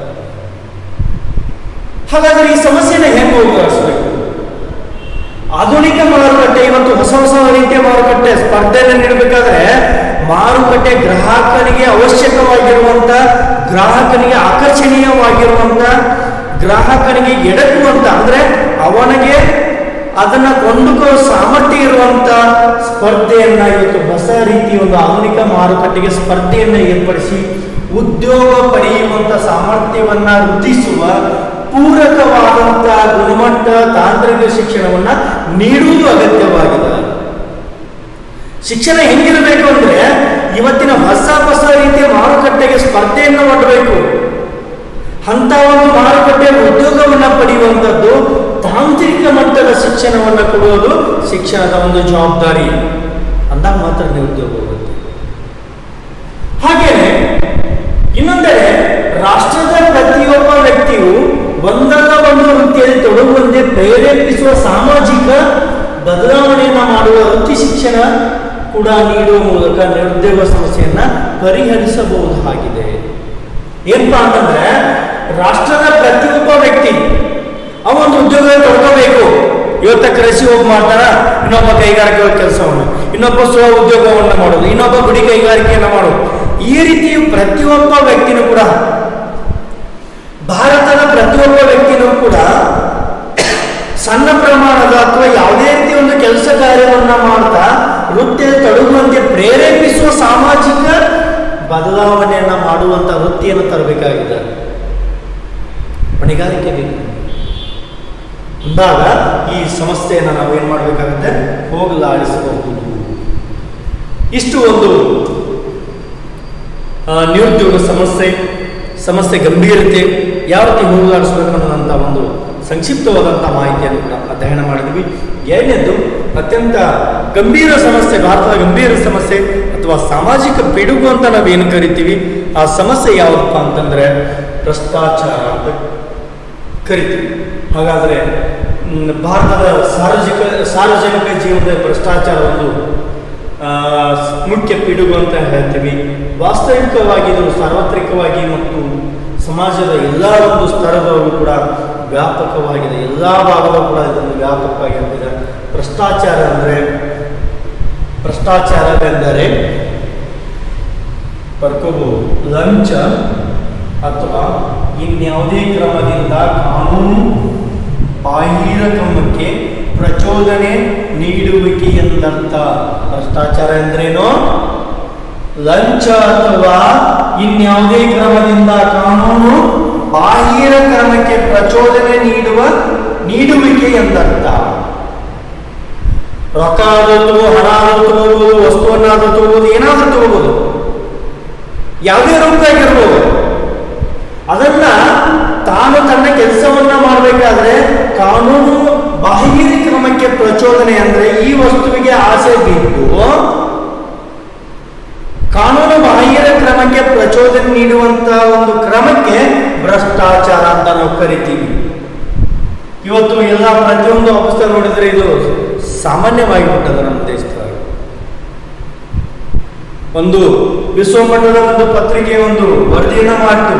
A: ಹಾಗಾದ್ರೆ ಈ ಸಮಸ್ಯೆನ ಹೆಂಗೆ ಹೋಗಲಾಡಿಸಬೇಕು? ಆಧುನಿಕ ಮಾರುಕಟ್ಟೆ ಇವತ್ತು ಹೊಸ ಹೊಸ ರೀತಿಯ ಮಾರುಕಟ್ಟೆ ಸ್ಪರ್ಧೆಯನ್ನು ನೀಡಬೇಕಾದ್ರೆ ಮಾರುಕಟ್ಟೆ ಗ್ರಾಹಕನಿಗೆ ಅವಶ್ಯಕವಾಗಿರುವಂತ, ಗ್ರಾಹಕನಿಗೆ ಆಕರ್ಷಣೀಯವಾಗಿರುವಂತ, ಗ್ರಾಹಕನಿಗೆ ಎಡಕುವಂತ ಅಂದ್ರೆ ಅವನಿಗೆ ಅದನ್ನ ಕೊಂಡುಕೊಳ್ಳುವ ಸಾಮರ್ಥ್ಯ ಇರುವಂತ ಸ್ಪರ್ಧೆಯನ್ನ ಇವತ್ತು ಹೊಸ ರೀತಿಯ ಒಂದು ಆಧುನಿಕ ಮಾರುಕಟ್ಟೆಗೆ ಸ್ಪರ್ಧೆಯನ್ನ ಏರ್ಪಡಿಸಿ ಉದ್ಯೋಗ ಪಡೆಯುವಂತ ಸಾಮರ್ಥ್ಯವನ್ನ ವೃದ್ಧಿಸುವ ಪೂರಕವಾದಂತಹ ಗುಣಮಟ್ಟ ತಾಂತ್ರಿಕ ಶಿಕ್ಷಣವನ್ನ ನೀಡುವುದು ಅಗತ್ಯವಾಗಿದೆ. ಶಿಕ್ಷಣ ಹೆಂಗಿರಬೇಕು ಅಂದ್ರೆ ಇವತ್ತಿನ ಹೊಸ ಹೊಸ ರೀತಿಯ ಮಾರುಕಟ್ಟೆಗೆ ಸ್ಪರ್ಧೆಯನ್ನು ಮಾಡಬೇಕು. ಅಂತ ಒಂದು ಮಾರುಕಟ್ಟೆ ಉದ್ಯೋಗವನ್ನ ಪಡೆಯುವಂಥದ್ದು ತಾಂತ್ರಿಕ ಮಟ್ಟದ ಶಿಕ್ಷಣವನ್ನು ಕೊಡುವುದು ಶಿಕ್ಷಣದ ಒಂದು ಜವಾಬ್ದಾರಿ. ಅಂದಾಗ ಮಾತ್ರ ನಿರುದ್ಯೋಗ ಹೋಗುತ್ತೆ. ಹಾಗೇನೆ ಇನ್ನೊಂದೆಡೆ ರಾಷ್ಟ್ರದ ಪ್ರತಿಯೊಬ್ಬ ವ್ಯಕ್ತಿಯು ಒಂದಲ್ಲ ಒಂದು ವೃತ್ತಿಯಲ್ಲಿ ತೊಡಗುವಂತೆ ಪ್ರೇರೇಪಿಸುವ ಸಾಮಾಜಿಕ ಬದಲಾವಣೆಯನ್ನ ಮಾಡುವ ವೃತ್ತಿ ಶಿಕ್ಷಣ ಕೂಡ ನೀಡುವ ಮೂಲಕ ನಿರುದ್ಯೋಗ ಸಮಸ್ಯೆಯನ್ನ ಪರಿಹರಿಸಬಹುದಾಗಿದೆ. ಏನಪ್ಪಾ ಅಂತಂದ್ರೆ ರಾಷ್ಟ್ರದ ಪ್ರತಿಯೊಬ್ಬ ವ್ಯಕ್ತಿ ಅವೊಂದು ಉದ್ಯೋಗ ತೊಡ್ಕೋಬೇಕು. ಇವತ್ತ ಕೃಷಿ ಹೋಗಿ ಮಾಡ್ತಾರ, ಇನ್ನೊಬ್ಬ ಕೈಗಾರಿಕೆ ಕೆಲಸವನ್ನು, ಇನ್ನೊಬ್ಬ ಸ್ವ ಉದ್ಯೋಗವನ್ನು ಮಾಡೋದು, ಇನ್ನೊಬ್ಬ ಗುಡಿ ಕೈಗಾರಿಕೆಯನ್ನು ಮಾಡೋದು. ಈ ರೀತಿ ಪ್ರತಿಯೊಬ್ಬ ವ್ಯಕ್ತಿನೂ ಕೂಡ, ಭಾರತದ ಪ್ರತಿಯೊಬ್ಬ ವ್ಯಕ್ತಿನೂ ಕೂಡ ಸಣ್ಣ ಪ್ರಮಾಣದ ಅಥವಾ ಯಾವುದೇ ರೀತಿ ಒಂದು ಕೆಲಸ ಕಾರ್ಯವನ್ನ ಮಾಡ್ತಾ ವೃತ್ತಿಯಲ್ಲಿ ತೊಡಗುವಂತೆ ಪ್ರೇರೇಪಿಸುವ ಸಾಮಾಜಿಕ ಬದಲಾವಣೆಯನ್ನ ಮಾಡುವಂತ ವೃತ್ತಿಯನ್ನು ತರಬೇಕಾಗಿದೆ. ಹೊಣೆಗಾರಿಕೆ ಬೇಕು ಅಂದಾಗ ಈ ಸಮಸ್ಯೆಯನ್ನು ನಾವೇನ್ ಮಾಡಬೇಕಾಗುತ್ತೆ, ಹೋಗಲಾಡಿಸಬಹುದು. ಇಷ್ಟು ಒಂದು ನಿರುದ್ಯೋಗ ಸಮಸ್ಯೆ ಸಮಸ್ಯೆ ಗಂಭೀರತೆ ಯಾವ ರೀತಿ ಹೋಗಲಾಡಿಸಬೇಕು ಅನ್ನೋದಂಥ ಒಂದು ಸಂಕ್ಷಿಪ್ತವಾದಂಥ ಮಾಹಿತಿಯನ್ನು ಕೂಡ ಅಧ್ಯಯನ ಮಾಡಿದ್ವಿ. ಎರಡನೇದು ಅತ್ಯಂತ ಗಂಭೀರ ಸಮಸ್ಯೆ, ಭಾರತದ ಗಂಭೀರ ಸಮಸ್ಯೆ ಅಥವಾ ಸಾಮಾಜಿಕ ಪಿಡುಗು ಅಂತ ನಾವೇನು ಕರಿತೀವಿ, ಆ ಸಮಸ್ಯೆ ಯಾವಪ್ಪ ಅಂತಂದ್ರೆ ಭ್ರಷ್ಟಾಚಾರ ಅಂತ ಕರಿತೀವಿ. ಹಾಗಾದ್ರೆ ಭಾರತದ ಸಾರ್ವಜನಿಕ ಸಾರ್ವಜನಿಕ ಜೀವನದ ಭ್ರಷ್ಟಾಚಾರ ಒಂದು ಮುಖ್ಯ ಪಿಡುಗು ಅಂತ ಹೇಳ್ತೀವಿ. ವಾಸ್ತವಿಕವಾಗಿ ಇದು ಸಾರ್ವತ್ರಿಕವಾಗಿ ಮತ್ತು ಸಮಾಜದ ಎಲ್ಲ ಒಂದು ಸ್ತರದಲ್ಲೂ ಕೂಡ ವ್ಯಾಪಕವಾಗಿದೆ. ಎಲ್ಲ ಭಾಗದಲ್ಲೂ ಕೂಡ ಇದೊಂದು ವ್ಯಾಪಕವಾಗಿರ್ತದೆ. ಭ್ರಷ್ಟಾಚಾರ ಅಂದರೆ ಭ್ರಷ್ಟಾಚಾರವೆಂದರೆ ಬರ್ಕೋಬಹುದು ಲಂಚ ಅಥವಾ ಇನ್ಯಾವುದೇ ಕ್ರಮದಿಂದ ಕಾನೂನು ಬಾಹಿರ ಕ್ರಮಕ್ಕೆ ಪ್ರಚೋದನೆ ನೀಡುವಿಕೆ ಎಂದರ್ಥ. ಭ್ರಷ್ಟಾಚಾರ ಎಂದ್ರೇನು? ಲಂಚ ಅಥವಾ ಇನ್ಯಾವುದೇ ಕ್ರಮದಿಂದ ಕಾನೂನು ಬಾಹಿರ ಕ್ರಮಕ್ಕೆ ಪ್ರಚೋದನೆ ನೀಡುವ ನೀಡುವಿಕೆ ಎಂದರ್ಥ. ರೊಕ್ಕ ಆದರೂ ಹಣ ಆದರೂ ತಗೋಬಹುದು, ವಸ್ತುವನ್ನಾದರೂ ತಗೋಬಹುದು, ಏನಾದರೂ ತಗೋಬಹುದು, ಯಾವುದೇ ರೂಪದಾಗಿರ್ಬೋದು. ಅದನ್ನ ತಾನು ತನ್ನ ಕೆಲಸವನ್ನ ಮಾಡಬೇಕಾದ್ರೆ ಕಾನೂನು ಬಾಹಿರ ಕ್ರಮಕ್ಕೆ ಪ್ರಚೋದನೆ ಅಂದ್ರೆ ಈ ವಸ್ತುವಿಗೆ ಆಸೆ ಬಿದ್ದು ಕಾನೂನು ಬಾಹಿರ ಕ್ರಮಕ್ಕೆ ಪ್ರಚೋದನೆ ನೀಡುವಂತಹ ಒಂದು ಕ್ರಮಕ್ಕೆ ಭ್ರಷ್ಟಾಚಾರ ಅಂತ ನಾವು ಕರಿತೀವಿ. ಇವತ್ತು ಎಲ್ಲ ಪ್ರತಿಯೊಂದು ಅವಸ್ಥೆ ನೋಡಿದ್ರೆ ಇದು ಸಾಮಾನ್ಯವಾಗಿ ಬಿಟ್ಟದ ನಮ್ಮ ದೇಶದಲ್ಲಿ. ಒಂದು ವಿಶ್ವಮಟ್ಟದ ಒಂದು ಪತ್ರಿಕೆ ಒಂದು ವರದಿಯನ್ನ ಮಾಡಿತು.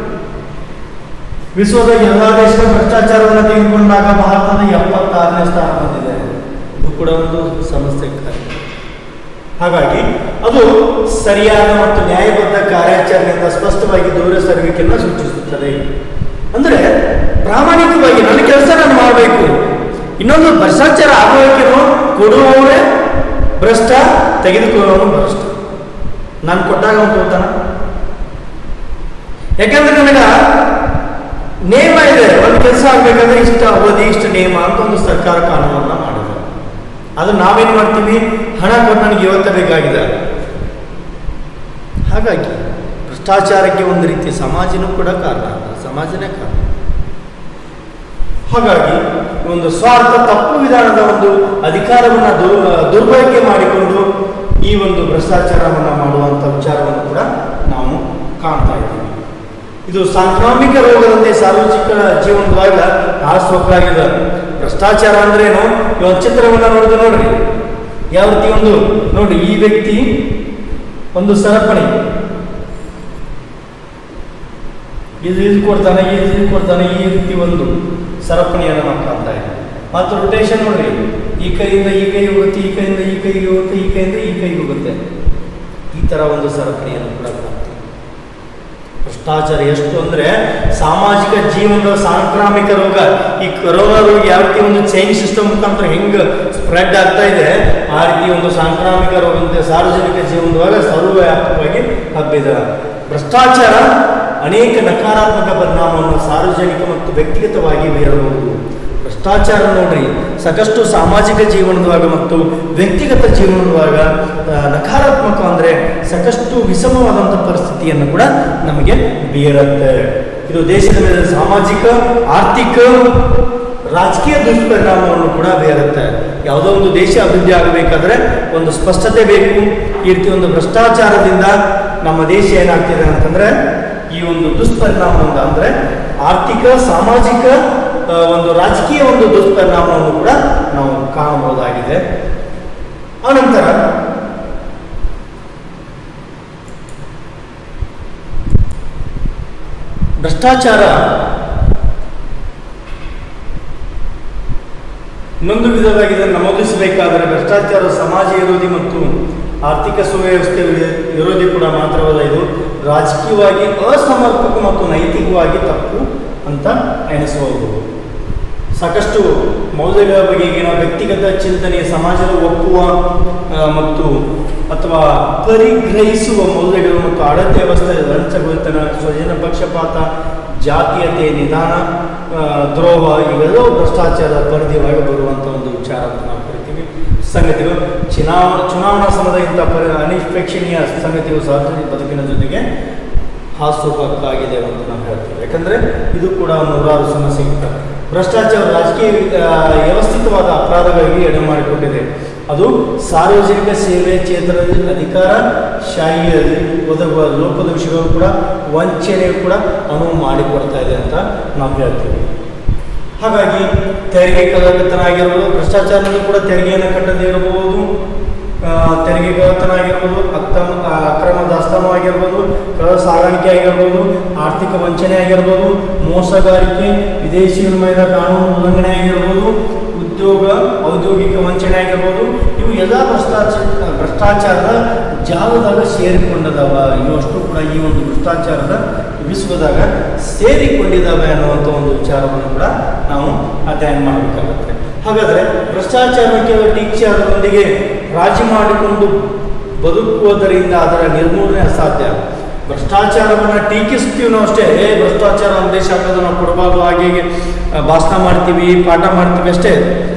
A: ವಿಶ್ವದ ಎಲ್ಲಾ ದೇಶದ ಭ್ರಷ್ಟಾಚಾರವನ್ನು ತೆಗೆದುಕೊಂಡಾಗ ಭಾರತದ ಎಪ್ಪತ್ತಾರನೇ ಸ್ಥಾನ ಬಂದಿದೆ. ಇದು ಕೂಡ ಒಂದು ಸಮಸ್ಯೆ. ಹಾಗಾಗಿ ಅದು ಸರಿಯಾದ ಮತ್ತು ನ್ಯಾಯಬದ್ಧ ಕಾರ್ಯಾಚರಣೆಯಿಂದ ಸ್ಪಷ್ಟವಾಗಿ ದೂರ ಸರಿವಿಕೆಯನ್ನು ಸೂಚಿಸುತ್ತದೆ. ಅಂದ್ರೆ ಪ್ರಾಮಾಣಿಕವಾಗಿ ನನ್ನ ಕೆಲಸ ನಾನು ಮಾಡಬೇಕು. ಇನ್ನೊಂದು ಭ್ರಷ್ಟಾಚಾರ ಆಗೋಕೆ ಕೊಡುವವರೇ ಭ್ರಷ್ಟ, ತೆಗೆದುಕೊಳ್ಳೋನು ಭ್ರಷ್ಟ. ನಾನು ಕೊಟ್ಟಾಗ ಅವನು ತಗೋತಾನ. ಯಾಕಂದ್ರೆ ನನಗ ನೇಮ ಇದೆ, ಒಂದು ಕೆಲಸ ಆಗ್ಬೇಕಂದ್ರೆ ಇಷ್ಟ ಅವಧಿ, ಇಷ್ಟು ನೇಮ ಅಂತ ಒಂದು ಸರ್ಕಾರ ಕಾನೂನನ್ನ ಮಾಡಿದೆ. ಅದು ನಾವೇನ್ ಮಾಡ್ತೀವಿ, ಹಣ ಕೊಟ್ಟು ನನಗೆ ಇವತ್ತೇ ಬೇಕಾಗಿದೆ. ಹಾಗಾಗಿ ಭ್ರಷ್ಟಾಚಾರಕ್ಕೆ ಒಂದು ರೀತಿ ಸಮಾಜನೂ ಕೂಡ ಕಾರಣ, ಸಮಾಜನೇ ಕಾರಣ. ಹಾಗಾಗಿ ಒಂದು ಸ್ವಾರ್ಥ, ತಪ್ಪು ವಿಧಾನದ ಒಂದು ಅಧಿಕಾರವನ್ನು ದುರ್ ದುರ್ಬಳಕೆ ಮಾಡಿಕೊಂಡು ಈ ಒಂದು ಭ್ರಷ್ಟಾಚಾರವನ್ನು ಮಾಡುವಂಥ ವಿಚಾರವನ್ನು ಕೂಡ ನಾವು ಕಾಣ್ತಾ ಇದ್ದೀವಿ. ಇದು ಸಾಂಕ್ರಾಮಿಕ ರೋಗದಂತೆ ಸಾರ್ವಜನಿಕ ಜೀವನದಾಗ ಆಸ್ವಕ್ಕಾಗಿದೆ. ಭ್ರಷ್ಟಾಚಾರ ಅಂದ್ರೇನು? ಈ ಒಂದು ಚಿತ್ರವನ್ನು ನೋಡಿದ್ರೆ ನೋಡ್ರಿ, ಯಾವ ರೀತಿ ಒಂದು ನೋಡಿ, ಈ ವ್ಯಕ್ತಿ ಒಂದು ಸರಪಣಿ ಇದು ಇದು ಕೊಡ್ತಾನೆ, ಇದು ಇದು ಕೊಡ್ತಾನೆ, ಈ ರೀತಿ ಒಂದು ಸರಪಣಿಯನ್ನು ನಾವು ಕಾಣ್ತಾ ಇದ್ದೀವಿ. ಮತ್ತು ರೊಟೇಷನ್ ನೋಡ್ರಿ, ಈ ಕೈಯಿಂದ ಈ ಕೈ ಹೋಗುತ್ತೆ, ಈ ಕೈಯಿಂದ ಈ ಕೈಗೆ ಹೋಗುತ್ತೆ, ಈ ಕೈಯಿಂದ ಈ ಕೈಗೆ ಹೋಗುತ್ತೆ. ಈ ತರ ಒಂದು ಸರಪಣಿಯನ್ನು ಕೂಡ ಕಾಣ್ತೀವಿ. ಭ್ರಷ್ಟಾಚಾರ ಎಷ್ಟು ಅಂದ್ರೆ ಸಾಮಾಜಿಕ ಜೀವನದ ಸಾಂಕ್ರಾಮಿಕ ರೋಗ. ಈ ಕೊರೋನಾ ರೋಗ ಯಾವ ರೀತಿ ಒಂದು ಚೈನ್ ಸಿಸ್ಟಮ್ ಮುಖಾಂತರ ಹೆಂಗ್ ಸ್ಪ್ರೆಡ್ ಆಗ್ತಾ ಇದೆ, ಆ ರೀತಿ ಒಂದು ಸಾಂಕ್ರಾಮಿಕ ರೋಗದಂತೆ ಸಾರ್ವಜನಿಕ ಜೀವನದೊಳಗೆ ಸರ್ವವ್ಯಾಪಕವಾಗಿ ಹಬ್ಬಿದ. ಭ್ರಷ್ಟಾಚಾರ ಅನೇಕ ನಕಾರಾತ್ಮಕ ಪರಿಣಾಮವನ್ನು ಸಾರ್ವಜನಿಕ ಮತ್ತು ವ್ಯಕ್ತಿಗತವಾಗಿ ಬೀರಬಹುದು. ಭ್ರಷ್ಟಾಚಾರ ನೋಡ್ರಿ ಸಾಕಷ್ಟು ಸಾಮಾಜಿಕ ಜೀವನದೊಳಗ ಮತ್ತು ವ್ಯಕ್ತಿಗತ ಜೀವನದೊಳಗ ನಕಾರಾತ್ಮಕ ಅಂದ್ರೆ ಸಾಕಷ್ಟು ವಿಷಮವಾದಂಥ ಪರಿಸ್ಥಿತಿಯನ್ನು ಕೂಡ ನಮಗೆ ಬೀರುತ್ತೆ. ಇದು ದೇಶದ ಮೇಲೆ ಸಾಮಾಜಿಕ, ಆರ್ಥಿಕ, ರಾಜಕೀಯ ದುಷ್ಪರಿಣಾಮವನ್ನು ಕೂಡ ಬೀರುತ್ತೆ. ಯಾವುದೋ ಒಂದು ದೇಶ ಅಭಿವೃದ್ಧಿ ಆಗಬೇಕಾದ್ರೆ ಒಂದು ಸ್ಪಷ್ಟತೆ ಬೇಕು. ಈ ರೀತಿ ಒಂದು ಭ್ರಷ್ಟಾಚಾರದಿಂದ ನಮ್ಮ ದೇಶ ಏನಾಗ್ತಿದೆ ಅಂತಂದ್ರೆ ಈ ಒಂದು ದುಷ್ಪರಿಣಾಮದಿಂದ ಅಂದ್ರೆ ಆರ್ಥಿಕ, ಸಾಮಾಜಿಕ, ಒಂದು ರಾಜಕೀಯ ಒಂದು ದುಷ್ಪರಿಣಾಮವನ್ನು ಕೂಡ ನಾವು ಕಾಣಬಹುದಾಗಿದೆ. ಆನಂತರ ಭ್ರಷ್ಟಾಚಾರ ಇನ್ನೊಂದು ವಿಧವಾಗಿದೆ ನಮೂದಿಸಬೇಕಾದರೆ ಭ್ರಷ್ಟಾಚಾರ ಸಮಾಜ ವಿರೋಧಿ ಮತ್ತು ಆರ್ಥಿಕ ಸುವ್ಯವಸ್ಥೆ ವಿರೋಧಿ ಕೂಡ ಮಾತ್ರವಲ್ಲ, ಇದು ರಾಜಕೀಯವಾಗಿ ಅಸಮರ್ಪಕ ಮತ್ತು ನೈತಿಕವಾಗಿ ತಪ್ಪು ಅಂತ ಎನಿಸಬಹುದು. ಸಾಕಷ್ಟು ಮೌಲ್ಯಗಳ ಬಗೆಗಿನ ವ್ಯಕ್ತಿಗತ ಚಿಂತನೆ, ಸಮಾಜದ ಒಪ್ಪುವ ಮತ್ತು ಅಥವಾ ಪರಿಗ್ರಹಿಸುವ ಮೌಲ್ಯಗಳು ಮತ್ತು ಆಡಳಿತ ವ್ಯವಸ್ಥೆ, ಲಂಚಗೊಳಿತನ, ಸ್ವಜನ ಪಕ್ಷಪಾತ, ಜಾತೀಯತೆ, ನಿಧಾನ, ದ್ರೋಹ ಇವೆಲ್ಲವೂ ಭ್ರಷ್ಟಾಚಾರದ ಪರಿಧಿಯೊಳಗೆ ಬರುವಂಥ ಒಂದು ವಿಚಾರ ನಾವು ಕರಿತೀವಿ. ಸಂಗತಿಗಳು ಚುನಾವಣಾ ಚುನಾವಣಾ ಸಮಯದ ಇಂಥ ಪರಿ ಅನಿಷ್ಪೇಕ್ಷಣೀಯ ಸಂಗತಿಗಳು ಸಾರ್ವಜನಿಕ ಬದುಕಿನ ಜೊತೆಗೆ ಹಾಸ್ಯೋಪಕ್ಕಾಗಿದೆ ಅಂತ ನಾವು ಹೇಳ್ತೀವಿ. ಯಾಕಂದರೆ ಇದು ಕೂಡ ನೂರಾರು ಸಮಸ್ಯೆ ಇರ್ತವೆ. ಭ್ರಷ್ಟಾಚಾರ ರಾಜಕೀಯ ವ್ಯವಸ್ಥಿತವಾದ ಅಪರಾಧಗಳಿಗೆ ಎಡೆ ಮಾಡಿಕೊಟ್ಟಿದೆ. ಅದು ಸಾರ್ವಜನಿಕ ಸೇವೆ ಕ್ಷೇತ್ರದಲ್ಲಿ ಅಧಿಕಾರ ಶಾಹಿಯಲ್ಲಿ ಒದಗುವ ಲೋಪದೋಷಗಳು ಕೂಡ ವಂಚನೆ ಕೂಡ ಅನುವು ಮಾಡಿಕೊಡ್ತಾ ಇದೆ ಅಂತ ನಾವು ಹೇಳ್ತೀವಿ. ಹಾಗಾಗಿ ತೆರಿಗೆ ಕಳ್ಳತನ ಆಗಿರ್ಬೋದು, ಭ್ರಷ್ಟಾಚಾರದಲ್ಲಿ ಕೂಡ ತೆರಿಗೆಯನ್ನು ಕಟ್ಟದೇ ಇರಬಹುದು, ತೆರಿಗೆ ಕಳ್ಳತನ ಆಗಿರ್ಬೋದು, ಅಕ್ರಮ ಅಕ್ರಮ ದಾಸ್ತಾನು ಆಗಿರ್ಬೋದು, ಕಳ್ಳ ಸಾಗಾಣಿಕೆ ಆಗಿರ್ಬೋದು, ಆರ್ಥಿಕ ವಂಚನೆ ಆಗಿರ್ಬೋದು, ಮೋಸಗಾರಿಕೆ, ವಿದೇಶಿ ವಿನಿಮಯದ ಕಾನೂನು ಉಲ್ಲಂಘನೆ ಆಗಿರ್ಬೋದು, ಉದ್ಯೋಗ ಔದ್ಯೋಗಿಕ ವಂಚನೆ ಆಗಿರ್ಬೋದು, ಇವು ಎಲ್ಲ ಭ್ರಷ್ಟಾಚಾರ ಭ್ರಷ್ಟಾಚಾರದ ಜಾಲದಾಗ ಸೇರಿಕೊಂಡದವ. ಇವಷ್ಟು ಕೂಡ ಈ ಒಂದು ಭ್ರಷ್ಟಾಚಾರದ ವಿಶ್ವದಾಗ ಸೇರಿಕೊಂಡಿದ್ದಾವೆ ಅನ್ನುವಂಥ ಒಂದು ವಿಚಾರವನ್ನು ಕೂಡ ನಾವು ಅಧ್ಯಯನ ಮಾಡಬೇಕಾಗುತ್ತೆ. ಹಾಗಾದರೆ ಭ್ರಷ್ಟಾಚಾರಕ್ಕೆ ಟೀಕ್ಷಾರದೊಂದಿಗೆ ರಾಜಿ ಮಾಡಿಕೊಂಡು ಬದುಕುವುದರಿಂದ ಅದರ ನಿರ್ಮೂಲನೆ ಅಸಾಧ್ಯ. ಭ್ರಷ್ಟಾಚಾರವನ್ನು ಟೀಕಿಸ್ತೀವಿ ನಾವು ಅಷ್ಟೇ, ಏ ಭ್ರಷ್ಟಾಚಾರ ನಮ್ಮ ದೇಶ ಆಗೋದು ನಾವು ಕೊಡಬಾರ್ದು, ಹಾಗೆ ಭಾಷಣ ಮಾಡ್ತೀವಿ, ಪಾಠ ಮಾಡ್ತೀವಿ ಅಷ್ಟೇ.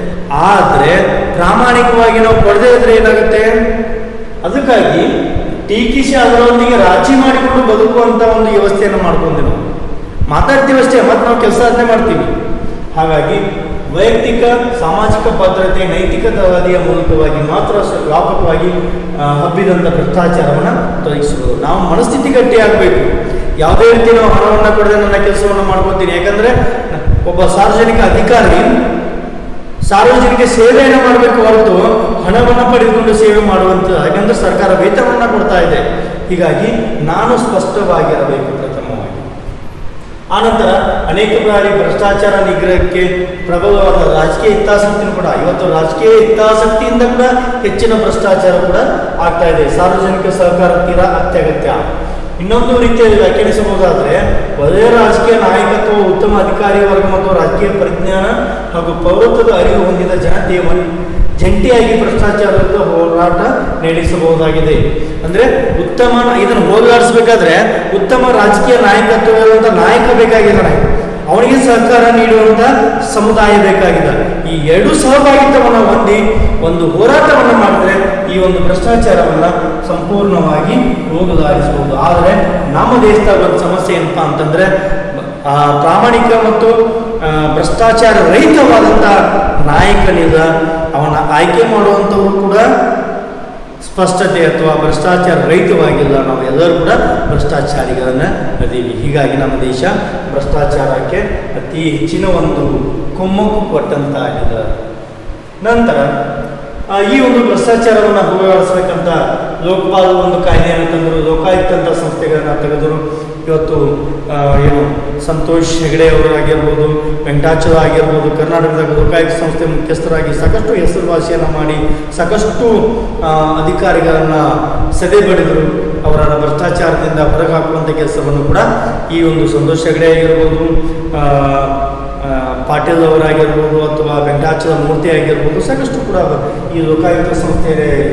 A: ಆದರೆ ಪ್ರಾಮಾಣಿಕವಾಗಿ ನಾವು ಕೊಡದೇ ಇದ್ರೆ ಏನಾಗುತ್ತೆ? ಅದಕ್ಕಾಗಿ ಟೀಕಿಸಿ ಅದರೊಂದಿಗೆ ರಾಜಿ ಮಾಡಿಕೊಂಡು ಬದುಕುವಂಥ ಒಂದು ವ್ಯವಸ್ಥೆಯನ್ನು ಮಾಡ್ಕೊಂಡ್ವಿ. ನಾವು ಮಾತಾಡ್ತೀವಿ ಅಷ್ಟೇ, ಮತ್ತು ನಾವು ಕೆಲಸ ಅದನ್ನೇ ಮಾಡ್ತೀವಿ. ಹಾಗಾಗಿ ವೈಯಕ್ತಿಕ ಸಾಮಾಜಿಕ ಭದ್ರತೆ ನೈತಿಕತಾವಾದಿಯ ಮೂಲಕವಾಗಿ ಮಾತ್ರ ವ್ಯಾಪಕವಾಗಿ ಹಬ್ಬಿದಂಥ ಭ್ರಷ್ಟಾಚಾರವನ್ನು ತೊಲಗಿಸಬಹುದು. ನಾವು ಮನಸ್ಥಿತಿ ಗಟ್ಟಿಯಾಗಬೇಕು. ಯಾವುದೇ ರೀತಿ ನಾವು ಹಣವನ್ನು ಕೊಡದೆ ನನ್ನ ಕೆಲಸವನ್ನು ಮಾಡ್ಕೊತೀನಿ. ಯಾಕಂದರೆ ಒಬ್ಬ ಸಾರ್ವಜನಿಕ ಅಧಿಕಾರಿ ಸಾರ್ವಜನಿಕ ಸೇವೆಯನ್ನು ಮಾಡಬೇಕು ಹೊರತು ಹಣವನ್ನು ಪಡೆದುಕೊಂಡು ಸೇವೆ ಮಾಡುವಂಥ, ಯಾಕಂದರೆ ಸರ್ಕಾರ ವೇತನವನ್ನು ಕೊಡ್ತಾ ಇದೆ. ಹೀಗಾಗಿ ನಾನು ಸ್ಪಷ್ಟವಾಗಿರಬೇಕು ಪ್ರಥಮವಾಗಿ. ಆನಂತರ ಅನೇಕ ಬಾರಿ ಭ್ರಷ್ಟಾಚಾರ ನಿಗ್ರಹಕ್ಕೆ ಪ್ರಬಲವಾದ ರಾಜಕೀಯ ಹಿತಾಸಕ್ತಿನೂ ಕೂಡ, ಇವತ್ತು ರಾಜಕೀಯ ಹಿತಾಸಕ್ತಿಯಿಂದ ಕೂಡ ಹೆಚ್ಚಿನ ಭ್ರಷ್ಟಾಚಾರ ಕೂಡ ಆಗ್ತಾ ಇದೆ. ಸಾರ್ವಜನಿಕ ಸಹಕಾರ ತೀರಾ ಅತ್ಯಗತ್ಯ. ಇನ್ನೊಂದು ರೀತಿಯಲ್ಲಿ ವ್ಯಾಖ್ಯಾನಿಸಬಹುದಾದರೆ ಒಳ್ಳೆಯ ರಾಜಕೀಯ ನಾಯಕತ್ವ, ಉತ್ತಮ ಅಧಿಕಾರಿ ವರ್ಗ ಮತ್ತು ರಾಜಕೀಯ ಪರಿಜ್ಞಾನ ಹಾಗೂ ಪೌರತ್ವದ ಅರಿವು ಹೊಂದಿದ ಜನತೆಯ ಜಂಟಿ ರೀತಿಯಾಗಿ ಭ್ರಷ್ಟಾಚಾರದ ಹೋರಾಟ ನಡೆಸಬಹುದಾಗಿದೆ. ಅಂದ್ರೆ ಉತ್ತಮ ಇದನ್ನು ಹೋರಾಡಿಸಬೇಕಾದ್ರೆ ಉತ್ತಮ ರಾಜಕೀಯ ನಾಯಕತ್ವ ಇರುವಂತ ನಾಯಕ ಬೇಕಾಗಿದ್ದಾನೆ, ಅವನಿಗೆ ಸಹಕಾರ ನೀಡುವಂತ ಸಮುದಾಯ ಬೇಕಾಗಿದೆ. ಈ ಎರಡು ಸಹಭಾಗಿತ್ವವನ್ನು ಹೊಂದಿ ಒಂದು ಹೋರಾಟವನ್ನು ಮಾಡಿದ್ರೆ ಈ ಒಂದು ಭ್ರಷ್ಟಾಚಾರವನ್ನ ಸಂಪೂರ್ಣವಾಗಿ ಹೋಗಲಾಡಿಸಬಹುದು. ಆದರೆ ನಮ್ಮ ದೇಶದ ಒಂದು ಸಮಸ್ಯೆ ಏನಪ್ಪಾ ಅಂತಂದ್ರೆ ಆ ಪ್ರಾಮಾಣಿಕ ಮತ್ತು ಭ್ರಷ್ಟಾಚಾರ ರಹಿತವಾದಂಥ ನಾಯಕನಿಲ್ಲ. ಅವನ ಆಯ್ಕೆ ಮಾಡುವಂಥವ್ರು ಕೂಡ ಸ್ಪಷ್ಟತೆ ಅಥವಾ ಭ್ರಷ್ಟಾಚಾರ ರಹಿತವಾಗಿಲ್ಲ. ನಾವು ಎಲ್ಲರೂ ಕೂಡ ಭ್ರಷ್ಟಾಚಾರಿಗಳನ್ನ ಅದೀವಿ. ಹೀಗಾಗಿ ನಮ್ಮ ದೇಶ ಭ್ರಷ್ಟಾಚಾರಕ್ಕೆ ಅತಿ ಹೆಚ್ಚಿನ ಒಂದು ಕುಮ್ಮಕ್ಕು ಕೊಟ್ಟಂತಾಗಿದೆ. ನಂತರ ಈ ಒಂದು ಭ್ರಷ್ಟಾಚಾರವನ್ನು ಹೋಗಲಾಡಿಸಬೇಕಂತ ಲೋಕಪಾಲ್ ಒಂದು ಕಾಯ್ದೆಯನ್ನು ತಂದರು. ಲೋಕಾಯುಕ್ತ ಅಂತ ಸಂಸ್ಥೆಗಳನ್ನ ತೆಗೆದರು. ಇವತ್ತು ಏನು ಸಂತೋಷ್ ಹೆಗಡೆ ಅವರು ಆಗಿರ್ಬೋದು, ವೆಂಕಟಾಚಲ ಆಗಿರ್ಬೋದು, ಕರ್ನಾಟಕದ ಲೋಕಾಯುಕ್ತ ಸಂಸ್ಥೆ ಮುಖ್ಯಸ್ಥರಾಗಿ ಸಾಕಷ್ಟು ಹೆಸರುವಾಸಿಯನ್ನು ಮಾಡಿ ಸಾಕಷ್ಟು ಅಧಿಕಾರಿಗಳನ್ನು ಸದೆ ಬಡಿದರು. ಅವರ ಭ್ರಷ್ಟಾಚಾರದಿಂದ ಹೊರಗೆ ಹಾಕುವಂಥ ಕೆಲಸವನ್ನು ಕೂಡ ಈ ಒಂದು ಸಂತೋಷ್ ಹೆಗಡೆ ಆಗಿರ್ಬೋದು, ಪಾಟೀಲ್ ಅವರಾಗಿರ್ಬೋದು ಅಥವಾ ವೆಂಕಟಾಚಲ ಮೂರ್ತಿ ಆಗಿರ್ಬೋದು ಸಾಕಷ್ಟು ಕೂಡ ಈ ಲೋಕಾಯುಕ್ತ ಸಂಸ್ಥೆ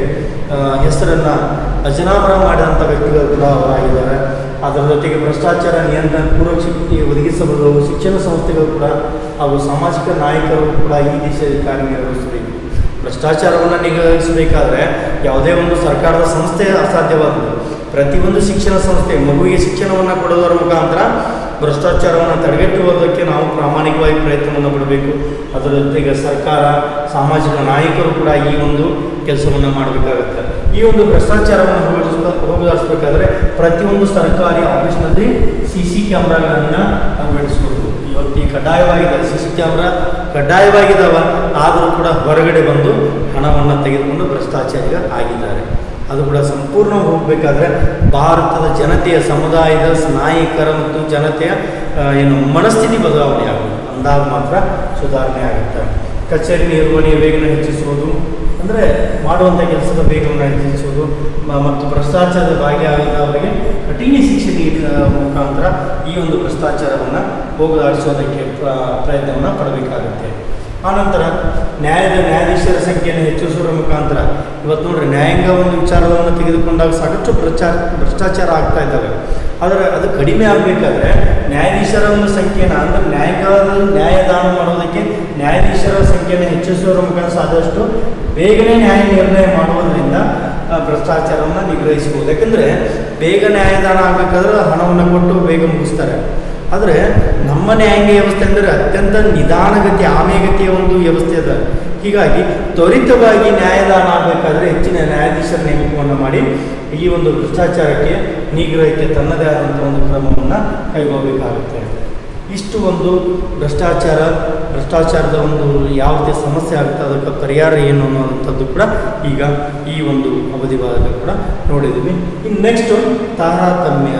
A: ಹೆಸರನ್ನು ಅಜನಾಮರ ಮಾಡಿದಂಥ ವ್ಯಕ್ತಿಗಳು ಕೂಡ ಅವರಾಗಿದ್ದಾರೆ. ಅದರ ಜೊತೆಗೆ ಭ್ರಷ್ಟಾಚಾರ ನಿಯಂತ್ರಣ ಪೂರ್ವ ಶಕ್ತಿ ಒದಗಿಸಬಹುದು ಶಿಕ್ಷಣ ಸಂಸ್ಥೆಗಳು ಕೂಡ ಹಾಗೂ ಸಾಮಾಜಿಕ ನಾಯಕರು ಕೂಡ ಈ ದಿಶೆಯಲ್ಲಿ ಕಾರ್ಯನಿರ್ವಹಿಸಬೇಕು. ಭ್ರಷ್ಟಾಚಾರವನ್ನು ನಿಗ್ರಹಿಸಬೇಕಾದ್ರೆ ಯಾವುದೇ ಒಂದು ಸರ್ಕಾರದ ಸಂಸ್ಥೆ ಅಸಾಧ್ಯವಾದದ್ದು. ಪ್ರತಿಯೊಂದು ಶಿಕ್ಷಣ ಸಂಸ್ಥೆ ಮಗುವಿಗೆ ಶಿಕ್ಷಣವನ್ನು ಕೊಡೋದರ ಮುಖಾಂತರ ಭ್ರಷ್ಟಾಚಾರವನ್ನು ತಡೆಗಟ್ಟುವುದಕ್ಕೆ ನಾವು ಪ್ರಾಮಾಣಿಕವಾಗಿ ಪ್ರಯತ್ನವನ್ನು ಪಡಬೇಕು. ಅದರ ಜೊತೆಗೆ ಸರ್ಕಾರ, ಸಾಮಾಜಿಕ ನಾಯಕರು ಕೂಡ ಈ ಒಂದು ಕೆಲಸವನ್ನು ಮಾಡಬೇಕಾಗುತ್ತೆ. ಈ ಒಂದು ಭ್ರಷ್ಟಾಚಾರವನ್ನು ಹೋಗಲಾಡಿಸಬೇಕಾದ್ರೆ ಪ್ರತಿಯೊಂದು ಸರ್ಕಾರಿ ಆಫೀಸ್ನಲ್ಲಿ ಸಿ ಸಿ ಕ್ಯಾಮ್ರಾಗಳನ್ನು ಅಳವಡಿಸಬಹುದು. ಇವತ್ತು ಈ ಕಡ್ಡಾಯವಾಗಿದೆ, ಸಿ ಸಿ ಕ್ಯಾಮ್ರಾ ಕಡ್ಡಾಯವಾಗಿದ್ದಾವ, ಆದರೂ ಕೂಡ ಹೊರಗಡೆ ಬಂದು ಹಣವನ್ನು ತೆಗೆದುಕೊಂಡು ಭ್ರಷ್ಟಾಚಾರಿಗ ಆಗಿದ್ದಾರೆ. ಅದು ಕೂಡ ಸಂಪೂರ್ಣ ಹೋಗಬೇಕಾದ್ರೆ ಭಾರತದ ಜನತೆಯ ಸಮುದಾಯದ ನಾಯಕರ ಮತ್ತು ಜನತೆಯ ಏನು ಮನಸ್ಥಿತಿ ಬದಲಾವಣೆ ಆಗುತ್ತೆ, ಅಂದಾಗ ಮಾತ್ರ ಸುಧಾರಣೆ ಆಗುತ್ತೆ. ಕಚೇರಿ ನಿರ್ವಹಣೆಯ ವೇಗವನ್ನು ಹೆಚ್ಚಿಸುವುದು ಅಂದರೆ ಮಾಡುವಂಥ ಕೆಲಸದ ವೇಗವನ್ನು ಹೆಚ್ಚಿಸುವುದು ಮತ್ತು ಭ್ರಷ್ಟಾಚಾರದ ಭಾಗಿಯಾಗದವರಿಗೆ ಕಠಿಣ ಶಿಕ್ಷೆ ನೀಡಿದ ಮುಖಾಂತರ ಈ ಒಂದು ಭ್ರಷ್ಟಾಚಾರವನ್ನು ಹೋಗಲಾಡಿಸೋದಕ್ಕೆ ಪ್ರಯತ್ನವನ್ನು ಪಡಬೇಕಾಗುತ್ತೆ. ಆನಂತರ ನ್ಯಾಯದ ನ್ಯಾಯಾಧೀಶರ ಸಂಖ್ಯೆಯನ್ನು ಹೆಚ್ಚಿಸುವ ಮುಖಾಂತರ ಇವತ್ತು ನೋಡ್ರಿ ನ್ಯಾಯಾಂಗ ಒಂದು ವಿಚಾರವನ್ನು ತೆಗೆದುಕೊಂಡಾಗ ಸಾಕಷ್ಟು ಭ್ರಷ್ಟಾಚಾರ ಭ್ರಷ್ಟಾಚಾರ ಆಗ್ತಾ ಇದ್ದಾವೆ. ಆದರೆ ಅದು ಕಡಿಮೆ ಆಗಬೇಕಾದ್ರೆ ನ್ಯಾಯಾಧೀಶರ ಒಂದು ಸಂಖ್ಯೆಯನ್ನು ಅಂದರೆ ನ್ಯಾಯಾಂಗದಲ್ಲಿ ನ್ಯಾಯದಾನ ಮಾಡೋದಕ್ಕೆ ನ್ಯಾಯಾಧೀಶರ ಸಂಖ್ಯೆಯನ್ನು ಹೆಚ್ಚಿಸುವ ಮುಖಾಂತರ ಆದಷ್ಟು ಬೇಗನೆ ನ್ಯಾಯ ನಿರ್ಣಯ ಮಾಡುವುದರಿಂದ ಭ್ರಷ್ಟಾಚಾರವನ್ನು ನಿಗ್ರಹಿಸಬಹುದು. ಯಾಕಂದರೆ ಬೇಗ ನ್ಯಾಯದಾನ ಆಗಬೇಕಾದ್ರೆ ಹಣವನ್ನು ಕೊಟ್ಟು ಬೇಗ ಮುಗಿಸ್ತಾರೆ. ಆದರೆ ನಮ್ಮ ನ್ಯಾಯಾಂಗ ವ್ಯವಸ್ಥೆ ಅಂದರೆ ಅತ್ಯಂತ ನಿಧಾನಗತಿ ಆಮೆಗತಿಯ ಒಂದು ವ್ಯವಸ್ಥೆ ಅದ. ಹೀಗಾಗಿ ತ್ವರಿತವಾಗಿ ನ್ಯಾಯದಾನ ಆಗಬೇಕಾದ್ರೆ ಹೆಚ್ಚಿನ ನ್ಯಾಯಾಧೀಶರ ನೇಮಕವನ್ನು ಮಾಡಿ ಈ ಒಂದು ಭ್ರಷ್ಟಾಚಾರಕ್ಕೆ ನಿಗ್ರಹಕ್ಕೆ ತನ್ನದೇ ಆದಂಥ ಒಂದು ಕ್ರಮವನ್ನು ಕೈಗೊಳ್ಳಬೇಕಾಗುತ್ತೆ. ಇಷ್ಟು ಒಂದು ಭ್ರಷ್ಟಾಚಾರ ಭ್ರಷ್ಟಾಚಾರದ ಒಂದು ಯಾವುದೇ ಸಮಸ್ಯೆ ಆಗುತ್ತೆ ಅದಕ್ಕೆ ಪರಿಹಾರ ಏನು ಅನ್ನೋವಂಥದ್ದು ಕೂಡ ಈಗ ಈ ಒಂದು ಅವಧಿ ಭಾಗದಲ್ಲಿ ಕೂಡ ನೋಡಿದ್ದೀವಿ. ಇನ್ನು ನೆಕ್ಸ್ಟು ತಾರತಮ್ಯ.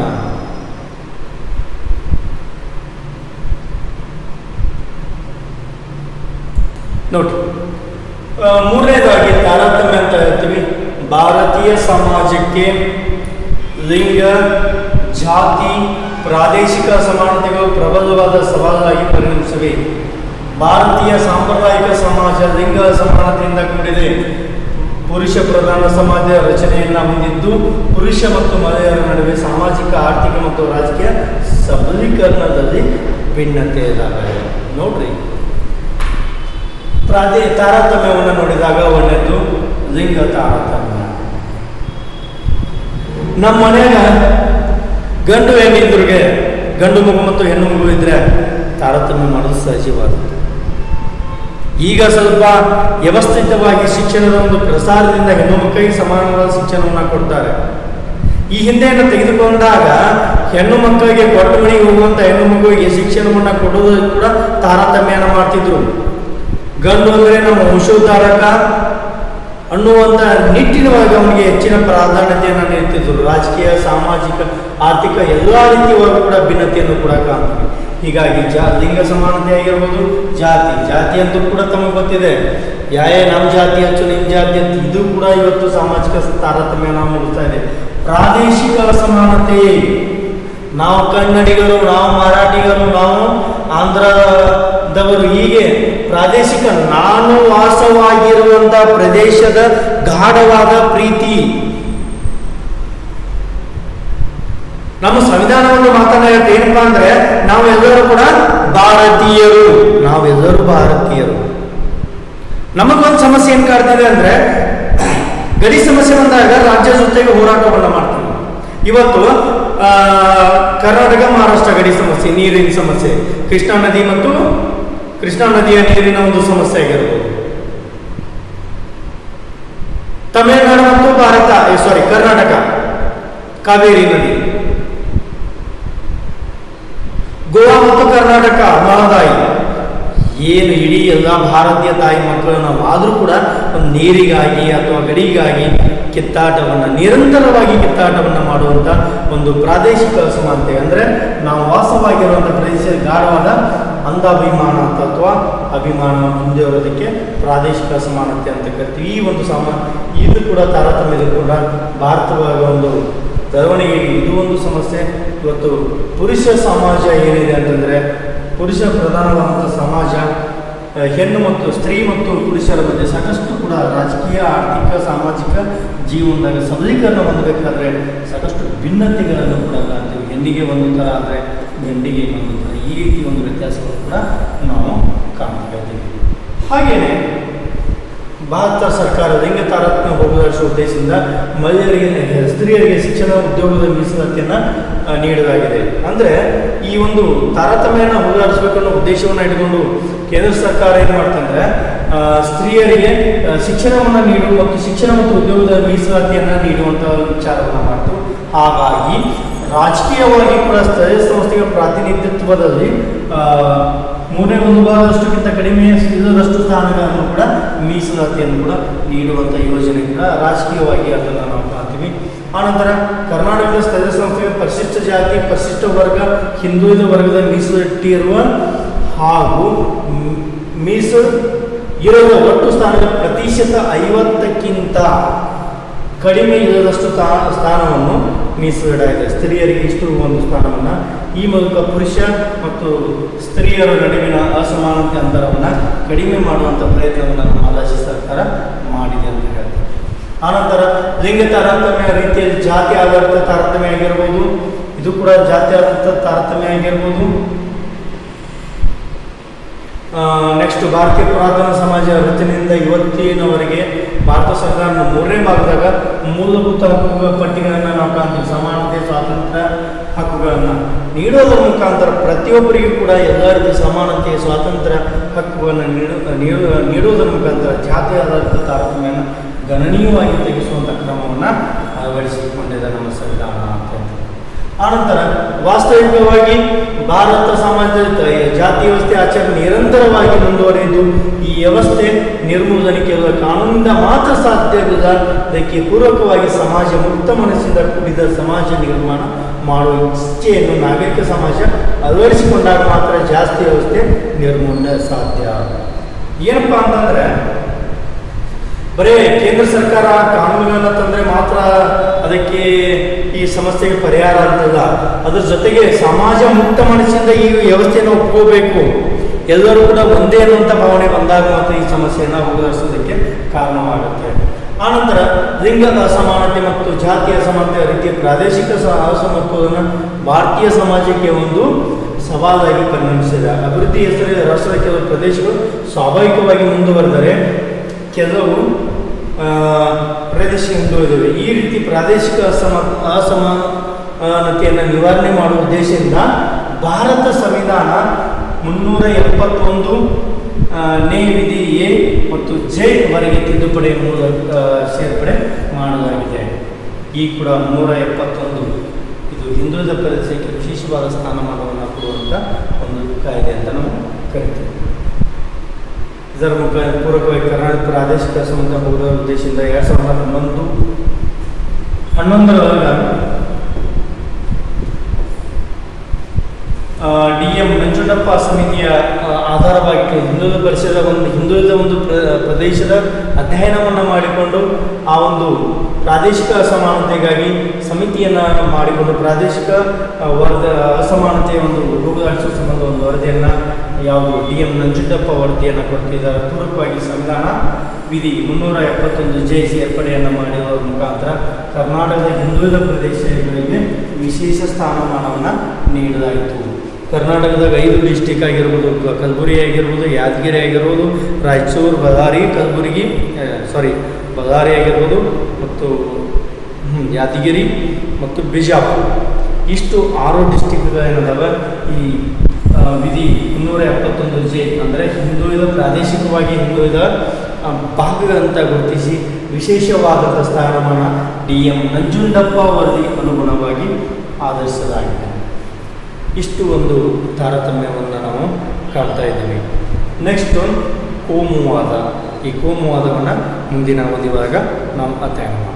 A: ನೋಡಿ, ಮೂರನೇದಾಗಿ ತಾರತಮ್ಯ ಅಂತ ಹೇಳ್ತೀವಿ. ಭಾರತೀಯ ಸಮಾಜಕ್ಕೆ ಲಿಂಗ, ಜಾತಿ, ಪ್ರಾದೇಶಿಕ ಅಸಮಾನತೆಗಳು ಪ್ರಬಲವಾದ ಸವಾಲಾಗಿ ಪರಿಣಮಿಸಿವೆ. ಭಾರತೀಯ ಸಾಂಪ್ರದಾಯಿಕ ಸಮಾಜ ಲಿಂಗ ಅಸಮಾನತೆಯಿಂದ ಕೂಡಿದೆ. ಪುರುಷ ಪ್ರಧಾನ ಸಮಾಜ ರಚನೆಯನ್ನು ಹೊಂದಿದ್ದು ಪುರುಷ ಮತ್ತು ಮಹಿಳೆಯರ ನಡುವೆ ಸಾಮಾಜಿಕ, ಆರ್ಥಿಕ ಮತ್ತು ರಾಜಕೀಯ ಸಬಲೀಕರಣದಲ್ಲಿ ಭಿನ್ನತೆ ಇದ್ದಾವೆ. ನೋಡ್ರಿ, ಪ್ರಾದೇ ತಾರತಮ್ಯವನ್ನು ನೋಡಿದಾಗ ಒಳ್ಳೆಯದು ಲಿಂಗ ತಾರತಮ್ಯ. ನಮ್ಮ ಮನೆಯಾಗ ಗಂಡು ಹೆಣ್ಣಿದ್ರಿಗೆ ಗಂಡು ಮಗು ಮತ್ತು ಹೆಣ್ಣು ಮಗು ಇದ್ರೆ ತಾರತಮ್ಯ ಮಾಡೋದು ಸಹಜವಾದದ್ದು. ಈಗ ಸ್ವಲ್ಪ ವ್ಯವಸ್ಥಿತವಾಗಿ ಶಿಕ್ಷಣದ ಒಂದು ಪ್ರಸಾರದಿಂದ ಹೆಣ್ಣು ಮಕ್ಕಳಿಗೆ ಸಮಾನವಾದ ಶಿಕ್ಷಣವನ್ನು ಕೊಡ್ತಾರೆ. ಈ ಹಿಂದೆಯನ್ನು ತೆಗೆದುಕೊಂಡಾಗ ಹೆಣ್ಣು ಮಕ್ಕಳಿಗೆ ಕೊಟ್ಟ ಮನೆಗೆ ಹೋಗುವಂಥ ಹೆಣ್ಣು ಮಗುವಿಗೆ ಶಿಕ್ಷಣವನ್ನು ಕೊಡುವುದಕ್ಕೆ ಕೂಡ ತಾರತಮ್ಯನ ಮಾಡ್ತಿದ್ರು. ಗಂಡು ಅಂದರೆ ನಮ್ಮ ವಂಶೋದ್ಧಾರಕ ಅನ್ನುವಂಥ ನಿಟ್ಟಿನವಾಗಿ ಅವನಿಗೆ ಹೆಚ್ಚಿನ ಪ್ರಾಧಾನ್ಯತೆಯನ್ನು ನೀಡ್ತಿದ್ರು. ರಾಜಕೀಯ, ಸಾಮಾಜಿಕ, ಆರ್ಥಿಕ ಎಲ್ಲ ರೀತಿಯೊಳಗೂ ಕೂಡ ಭಿನ್ನತೆಯನ್ನು ಕೂಡ ಕಾಣ್ತೀವಿ. ಹೀಗಾಗಿ ಜಾ ಲಿಂಗ ಸಮಾನತೆ ಆಗಿರ್ಬೋದು, ಜಾತಿ ಜಾತಿ ಅಂತೂ ಕೂಡ ತಮಗೆ ಗೊತ್ತಿದೆ. ಯಾಯೇ ನಮ್ಮ ಜಾತಿ ಹೆಚ್ಚು ನಿಮ್ಮ ಜಾತಿ ಅಂತ ಇದು ಕೂಡ ಇವತ್ತು ಸಾಮಾಜಿಕ ತಾರತಮ್ಯ ನಾವು ನೋಡ್ತಾ ಇದೆ. ಪ್ರಾದೇಶಿಕ ಅಸಮಾನತೆ, ನಾವು ಕನ್ನಡಿಗರು, ನಾವು ಮರಾಠಿಗರು, ನಾವು ಆಂಧ್ರದವರು, ಹೀಗೆ ಪ್ರಾದೇಶಿಕ ನಾನು ವಾಸವಾಗಿರುವ ಇರುವಂತಹ ಪ್ರದೇಶದ ಗಾಢವಾದ ಪ್ರೀತಿ. ನಮ್ಮ ಸಂವಿಧಾನವನ್ನು ಮಾತನಾಡುತ್ತೆ ಏನಪ್ಪಾ ಅಂದ್ರೆ ನಾವೆಲ್ಲರೂ ಕೂಡ ಭಾರತೀಯರು, ನಾವೆಲ್ಲರೂ ಭಾರತೀಯರು. ನಮಗೊಂದು ಸಮಸ್ಯೆ ಏನ್ ಕಾಡ್ತಿದೆ ಅಂದ್ರೆ ಗಡಿ ಸಮಸ್ಯೆ ಬಂದಾಗ ರಾಜ್ಯ ಜೊತೆಗೆ ಹೋರಾಟವನ್ನ ಮಾಡ್ತೀವಿ. ಇವತ್ತು ಆ ಕರ್ನಾಟಕ ಮಹಾರಾಷ್ಟ್ರ ಗಡಿ ಸಮಸ್ಯೆ, ನೀರಿನ ಸಮಸ್ಯೆ, ಕೃಷ್ಣಾ ನದಿ ಮತ್ತು ಕೃಷ್ಣಾ ನದಿಯ ನೀರಿನ ಒಂದು ಸಮಸ್ಯೆ ಆಗಿರ್ಬೋದು. ತಮಿಳುನಾಡು ಮತ್ತು ಭಾರತ ಸಾರಿ ಕರ್ನಾಟಕ ಕಾವೇರಿ ನದಿ, ಗೋವಾ ಮತ್ತು ಕರ್ನಾಟಕ ಮಹದಾಯಿ. ಏನು ಇಡೀ ಎಲ್ಲ ಭಾರತೀಯ ತಾಯಿ ಮಕ್ಕಳು ನಾವು ಆದರೂ ಕೂಡ ಒಂದು ನೀರಿಗಾಗಿ ಅಥವಾ ಗಡಿಗಾಗಿ ಕಿತ್ತಾಟವನ್ನು ನಿರಂತರವಾಗಿ ಕಿತ್ತಾಟವನ್ನು ಮಾಡುವಂಥ ಒಂದು ಪ್ರಾದೇಶಿಕ ಅಸಮಾನತೆ ಅಂದರೆ ನಾವು ವಾಸವಾಗಿರುವಂಥ ಪ್ರದೇಶ ಗಾಢವಾದ ಅಂಧಾಭಿಮಾನ ಅಥವಾ ಅಭಿಮಾನ ಮುಂದೆವರೋದಕ್ಕೆ ಪ್ರಾದೇಶಿಕ ಅಸಮಾನತೆ ಅಂತ ಕರಿತೀವಿ. ಈ ಒಂದು ಸಮ ಇದು ಕೂಡ ತಾರತಮ್ಯದ ಕೂಡ ಭಾರತದ ಒಂದು ಬೆಳವಣಿಗೆಗೆ ಇದು ಒಂದು ಸಮಸ್ಯೆ. ಇವತ್ತು ಪುರುಷ ಸಮಾಜ ಏನಿದೆ ಅಂತಂದರೆ ಪುರುಷ ಪ್ರಧಾನವಾದಂಥ ಸಮಾಜ, ಹೆಣ್ಣು ಮತ್ತು ಸ್ತ್ರೀ ಮತ್ತು ಪುರುಷರ ಮಧ್ಯೆ ಸಾಕಷ್ಟು ಕೂಡ ರಾಜಕೀಯ, ಆರ್ಥಿಕ, ಸಾಮಾಜಿಕ ಜೀವನದಾಗ ಸಬಲೀಕರಣ ಹೊಂದಬೇಕಾದ್ರೆ ಸಾಕಷ್ಟು ಭಿನ್ನತೆಗಳನ್ನು ಕೂಡ ಕಾಣ್ತೀವಿ. ಹೆಣ್ಣಿಗೆ ಒಂದು ಥರ ಆದರೆ ಗಂಡಿಗೆ ಒಂದು ಥರ, ಈ ರೀತಿ ಒಂದು ವ್ಯತ್ಯಾಸಗಳು ಕೂಡ ನಾವು ಕಾಣ್ತಾ ಇದ್ದೀವಿ. ಹಾಗೆಯೇ ಭಾರತ ಸರ್ಕಾರ ಲಿಂಗ ತಾರತಮ್ಯ ಹೋಗಲಾಡಿಸುವ ಉದ್ದೇಶದಿಂದ ಮಹಿಳೆಯರಿಗೆ, ಸ್ತ್ರೀಯರಿಗೆ ಶಿಕ್ಷಣ ಉದ್ಯೋಗದ ಮೀಸಲಾತಿಯನ್ನು ನೀಡಲಾಗಿದೆ. ಅಂದರೆ ಈ ಒಂದು ತಾರತಮ್ಯನ ಹೋಗಲಾಡಿಸಬೇಕನ್ನೋ ಉದ್ದೇಶವನ್ನು ಇಟ್ಕೊಂಡು ಕೇಂದ್ರ ಸರ್ಕಾರ ಏನು ಮಾಡ್ತಂದ್ರೆ ಸ್ತ್ರೀಯರಿಗೆ ಶಿಕ್ಷಣವನ್ನು ನೀಡುವ ಮತ್ತು ಶಿಕ್ಷಣ ಮತ್ತು ಉದ್ಯೋಗದ ಮೀಸಲಾತಿಯನ್ನು ನೀಡುವಂಥ ವಿಚಾರವನ್ನು ಮಾಡ್ತು. ಹಾಗಾಗಿ ರಾಜಕೀಯವಾಗಿ ಕೂಡ ಸ್ಥಳೀಯ ಸಂಸ್ಥೆಗಳ ಪ್ರಾತಿನಿಧಿತ್ವದಲ್ಲಿ ಮೂರನೇ ಒಂದು ಭಾಗದಷ್ಟಕ್ಕಿಂತ ಕಡಿಮೆ ಇಲ್ಲದಷ್ಟು ಸ್ಥಾನಗಳನ್ನು ಕೂಡ ಮೀಸಲಾತಿಯನ್ನು ಕೂಡ ನೀಡುವಂಥ ಯೋಜನೆ ಕೂಡ ರಾಜಕೀಯವಾಗಿ ಅದನ್ನು ನಾವು ಕಾಣ್ತೀವಿ. ಆನಂತರ ಕರ್ನಾಟಕದ ಸ್ಥಳೀಯ ಸಂಸ್ಥೆಗೆ ಪರಿಶಿಷ್ಟ ಜಾತಿ, ಪರಿಶಿಷ್ಟ ವರ್ಗ, ಹಿಂದುಳಿದ ವರ್ಗದ ಮೀಸಲಿಟ್ಟಿರುವ ಹಾಗೂ ಮೀಸಲು ಇರುವ ಒಟ್ಟು ಸ್ಥಾನದ ಪ್ರತಿಶತ ಐವತ್ತಕ್ಕಿಂತ ಕಡಿಮೆ ಇಲ್ಲದಷ್ಟು ಸ್ಥಾನವನ್ನು ಮೀಸಲಿಡಲಾಗಿದೆ. ಸ್ತ್ರೀಯರಿಗೆ ಇಷ್ಟು ಒಂದು ಸ್ಥಾನವನ್ನು ಈ ಮೂಲಕ ಪುರುಷ ಮತ್ತು ಸ್ತ್ರೀಯರ ನಡುವಿನ ಅಸಮಾನತೆ ಅಂತರವನ್ನು ಕಡಿಮೆ ಮಾಡುವಂಥ ಪ್ರಯತ್ನವನ್ನು ನಮ್ಮ ರಾಜ್ಯ ಸರ್ಕಾರ ಮಾಡಿದೆ ಅಂತ ಹೇಳ್ತಾರೆ. ಆನಂತರ ಲಿಂಗ ತಾರತಮ್ಯ ರೀತಿಯಲ್ಲಿ ಜಾತಿ ಆಧಾರಿತ ತಾರತಮ್ಯ ಆಗಿರ್ಬೋದು, ಇದು ಕೂಡ ಜಾತಿ ಆಧಾರಿತ ತಾರತಮ್ಯ ಆಗಿರ್ಬೋದು. ನೆಕ್ಸ್ಟ್ ಭಾರತೀಯ ಪುರಾತನ ಸಮಾಜ ರಚನೆಯಿಂದ ಇವತ್ತಿನವರೆಗೆ ಭಾರತ ಸರ್ಕಾರ ಮೂರನೇ ಭಾಗದಾಗ ಮೂಲಭೂತ ಹಕ್ಕುಗಳ ಪಟ್ಟಿಗಳನ್ನು ನಾವು ಕಾಣ್ತೀವಿ. ಸಮಾನತೆ, ಸ್ವಾತಂತ್ರ್ಯ ಹಕ್ಕುಗಳನ್ನು ನೀಡೋದರ ಮುಖಾಂತರ ಪ್ರತಿಯೊಬ್ಬರಿಗೂ ಕೂಡ ಎಲ್ಲ ರೀತಿಯ ಸಮಾನತೆ, ಸ್ವಾತಂತ್ರ್ಯ ಹಕ್ಕುಗಳನ್ನು ನೀಡು ನೀಡುವುದರ ಮುಖಾಂತರ ಜಾತಿ ಆಧಾರಿತ ತಾರತಮ್ಯವನ್ನು ಗಣನೀಯವಾಗಿ ತೆಗೆಸುವಂಥ ಕ್ರಮವನ್ನು ಅಳವಡಿಸಿಕೊಂಡಿದೆ ನಮ್ಮ ಸಂವಿಧಾನ ಅಂತ. ಆನಂತರ ವಾಸ್ತವಿಕವಾಗಿ ಭಾರತ ಸಮಾಜದ ಜಾತಿ ವ್ಯವಸ್ಥೆ ಆಚರಣೆ ನಿರಂತರವಾಗಿ ಮುಂದುವರಿದು ಈ ವ್ಯವಸ್ಥೆ ನಿರ್ಮೂಲನೆ ಕೇವಲ ಕಾನೂನಿಂದ ಮಾತ್ರ ಸಾಧ್ಯವಿಲ್ಲ. ಇದಕ್ಕೆ ಪೂರಕವಾಗಿ ಸಮಾಜ ಮುಕ್ತ ಮನಸ್ಸಿಂದ ಕೂಡಿದ ಸಮಾಜ ನಿರ್ಮಾಣ ಮಾಡುವ ಇಚ್ಛೆಯನ್ನು ನಾಗರಿಕ ಸಮಾಜ ಅಳವಡಿಸಿಕೊಂಡಾಗ ಮಾತ್ರ ಜಾಸ್ತಿ ವ್ಯವಸ್ಥೆ ನಿರ್ಮೂಲನೆ ಸಾಧ್ಯ. ಏನಪ್ಪ ಅಂತಂದ್ರೆ ಬರೇ ಕೇಂದ್ರ ಸರ್ಕಾರ ಕಾನೂನುಗಳನ್ನು ತಂದರೆ ಮಾತ್ರ ಅದಕ್ಕೆ ಈ ಸಮಸ್ಯೆಗೆ ಪರಿಹಾರ ಅಂತಲ್ಲ, ಅದ್ರ ಜೊತೆಗೆ ಸಮಾಜ ಮುಕ್ತ ಮನಸ್ಸಿಂದ ಈ ವ್ಯವಸ್ಥೆಯನ್ನು ಒಪ್ಕೋಬೇಕು. ಎಲ್ಲರೂ ಕೂಡ ಒಂದೇ ಅನ್ನುವಂಥ ಭಾವನೆ ಬಂದಾಗ ಮಾತ್ರ ಈ ಸಮಸ್ಯೆಯನ್ನು ಹೋಗಲಾಡಿಸೋದಕ್ಕೆ ಕಾರಣವಾಗುತ್ತೆ. ಆನಂತರ ಲಿಂಗ ಅಸಮಾನತೆ ಮತ್ತು ಜಾತಿ ಅಸಮಾನತೆ ರೀತಿಯ ಪ್ರಾದೇಶಿಕ ಅಸಮತ್ವವನ್ನು ಭಾರತೀಯ ಸಮಾಜಕ್ಕೆ ಒಂದು ಸವಾಲಾಗಿ ಪರಿಣಮಿಸಿದೆ. ಅಭಿವೃದ್ಧಿ ಹೆಸರಲ್ಲಿ ರಾಷ್ಟ್ರದ ಕೆಲವು ಪ್ರದೇಶಗಳು ಸ್ವಾಭಾವಿಕವಾಗಿ ಮುಂದುವರೆದರೆ ಕೆಲವು ಪ್ರದೇಶ ಮುಂದುವರಿದಿವೆ. ಈ ರೀತಿ ಪ್ರಾದೇಶಿಕ ಅಸಮ ಅಸಮಾನತೆಯನ್ನು ನಿವಾರಣೆ ಮಾಡುವ ಉದ್ದೇಶದಿಂದ ಭಾರತ ಸಂವಿಧಾನ ಮುನ್ನೂರ ಎಪ್ಪತ್ತೊಂದು ನೇ ವಿಧಿ ಎ ಮತ್ತು ಜೆ ವರೆಗೆ ತಿದ್ದುಪಡಿ ಮೂಲಕ ಸೇರ್ಪಡೆ ಮಾಡಲಾಗಿದೆ. ಈ ಕೂಡ ನೂರ ಎಪ್ಪತ್ತೊಂದು ಇದು ಹಿಂದುಳಿದ ಪ್ರದೇಶಕ್ಕೆ ವಿಶೇಷವಾದ ಸ್ಥಾನಮಾನವನ್ನು ಕೊಡುವಂಥ ಒಂದು ಕಾಯ್ದೆ ಅಂತ ನಾವು ಕರಿತೀವಿ. ಇದರ ಮುಖ ಪೂರ್ವಕವಾಗಿ ಕರ್ನಾಟಕ ಪ್ರಾದೇಶಿಕ ಸಂಬಂಧ ಹೋಗುವ ಉದ್ದೇಶದಿಂದ ಎರಡು ಸಾವಿರದ ಹನ್ನೊಂದು ಹನ್ನೊಂದರೊಳಗ ಡಿ ಎಂ ನಂಜುಂಡಪ್ಪ ಸಮಿತಿಯ ಆಧಾರವಾಗಿ ಹಿಂದುಳಿದ ಪರಿಸರದ ಒಂದು ಹಿಂದುಳಿದ ಒಂದು ಪ್ರ ಪ್ರದೇಶದ ಅಧ್ಯಯನವನ್ನು ಮಾಡಿಕೊಂಡು ಆ ಒಂದು ಪ್ರಾದೇಶಿಕ ಅಸಮಾನತೆಗಾಗಿ ಸಮಿತಿಯನ್ನು ಮಾಡಿಕೊಂಡು ಪ್ರಾದೇಶಿಕ ವರದಿ ಅಸಮಾನತೆಯ ಒಂದು ಹೋಗಲಾಡಿಸುವ ಸಂಬಂಧ ಒಂದು ವರದಿಯನ್ನು ಯಾವುದು ಡಿ ಎಂ ನಂಜುಂಡಪ್ಪ ವರದಿಯನ್ನು ಕೊಟ್ಟಿದ್ದಾರೆ. ಪೂರಕವಾಗಿ ಸಂವಿಧಾನ ವಿಧಿ ಮುನ್ನೂರ ಎಪ್ಪತ್ತೊಂದು ಜೆ ಸೇರ್ಪಡೆಯನ್ನು ಮಾಡಿರುವ ಮುಖಾಂತರ ಕರ್ನಾಟಕದ ಹಿಂದುಳಿದ ಪ್ರದೇಶಗಳಿಗೆ ವಿಶೇಷ ಸ್ಥಾನಮಾನವನ್ನು ನೀಡಲಾಯಿತು. ಕರ್ನಾಟಕದಾಗ ಐದು ಡಿಸ್ಟಿಕ್ ಆಗಿರ್ಬೋದು, ಕಲಬುರಗಿ ಆಗಿರ್ಬೋದು, ಯಾದಗಿರಿ ಆಗಿರ್ಬೋದು, ರಾಯಚೂರು, ಬಳ್ಳಾರಿ, ಕಲಬುರಗಿ ಸಾರಿ ಬಳ್ಳಾರಿ ಆಗಿರ್ಬೋದು ಮತ್ತು ಯಾದಗಿರಿ ಮತ್ತು ಬಿಜಾಪುರ, ಇಷ್ಟು ಆರು ಡಿಸ್ಟಿಕ್ಗಳೇನದಾವ ಈ ವಿಧಿ ಮುನ್ನೂರ ಎಪ್ಪತ್ತೊಂದು ಜೆ ಅಂದರೆ ಹಿಂದುಳಿದ ಪ್ರಾದೇಶಿಕವಾಗಿ ಹಿಂದುಳಿದ ಭಾಗಗಳಂತ ಗುರುತಿಸಿ ವಿಶೇಷವಾದ ಸ್ಥಾನಮಾನ ಡಿ ಎಂ ನಂಜುಂಡಪ್ಪ ವರದಿ ಅನುಗುಣವಾಗಿ ಆಧರಿಸಲಾಗಿದೆ. ಇಷ್ಟು ಒಂದು ತಾರತಮ್ಯವನ್ನು ನಾವು ಕಾಣ್ತಾ ಇದ್ದೀವಿ. ನೆಕ್ಸ್ಟು ಕೋಮುವಾದ. ಈ ಕೋಮುವಾದವನ್ನು ಮುಂದಿನ ಓದಿವಾಗ ನಾವು ಅಧ್ಯಯನ ಮಾಡೋಣ.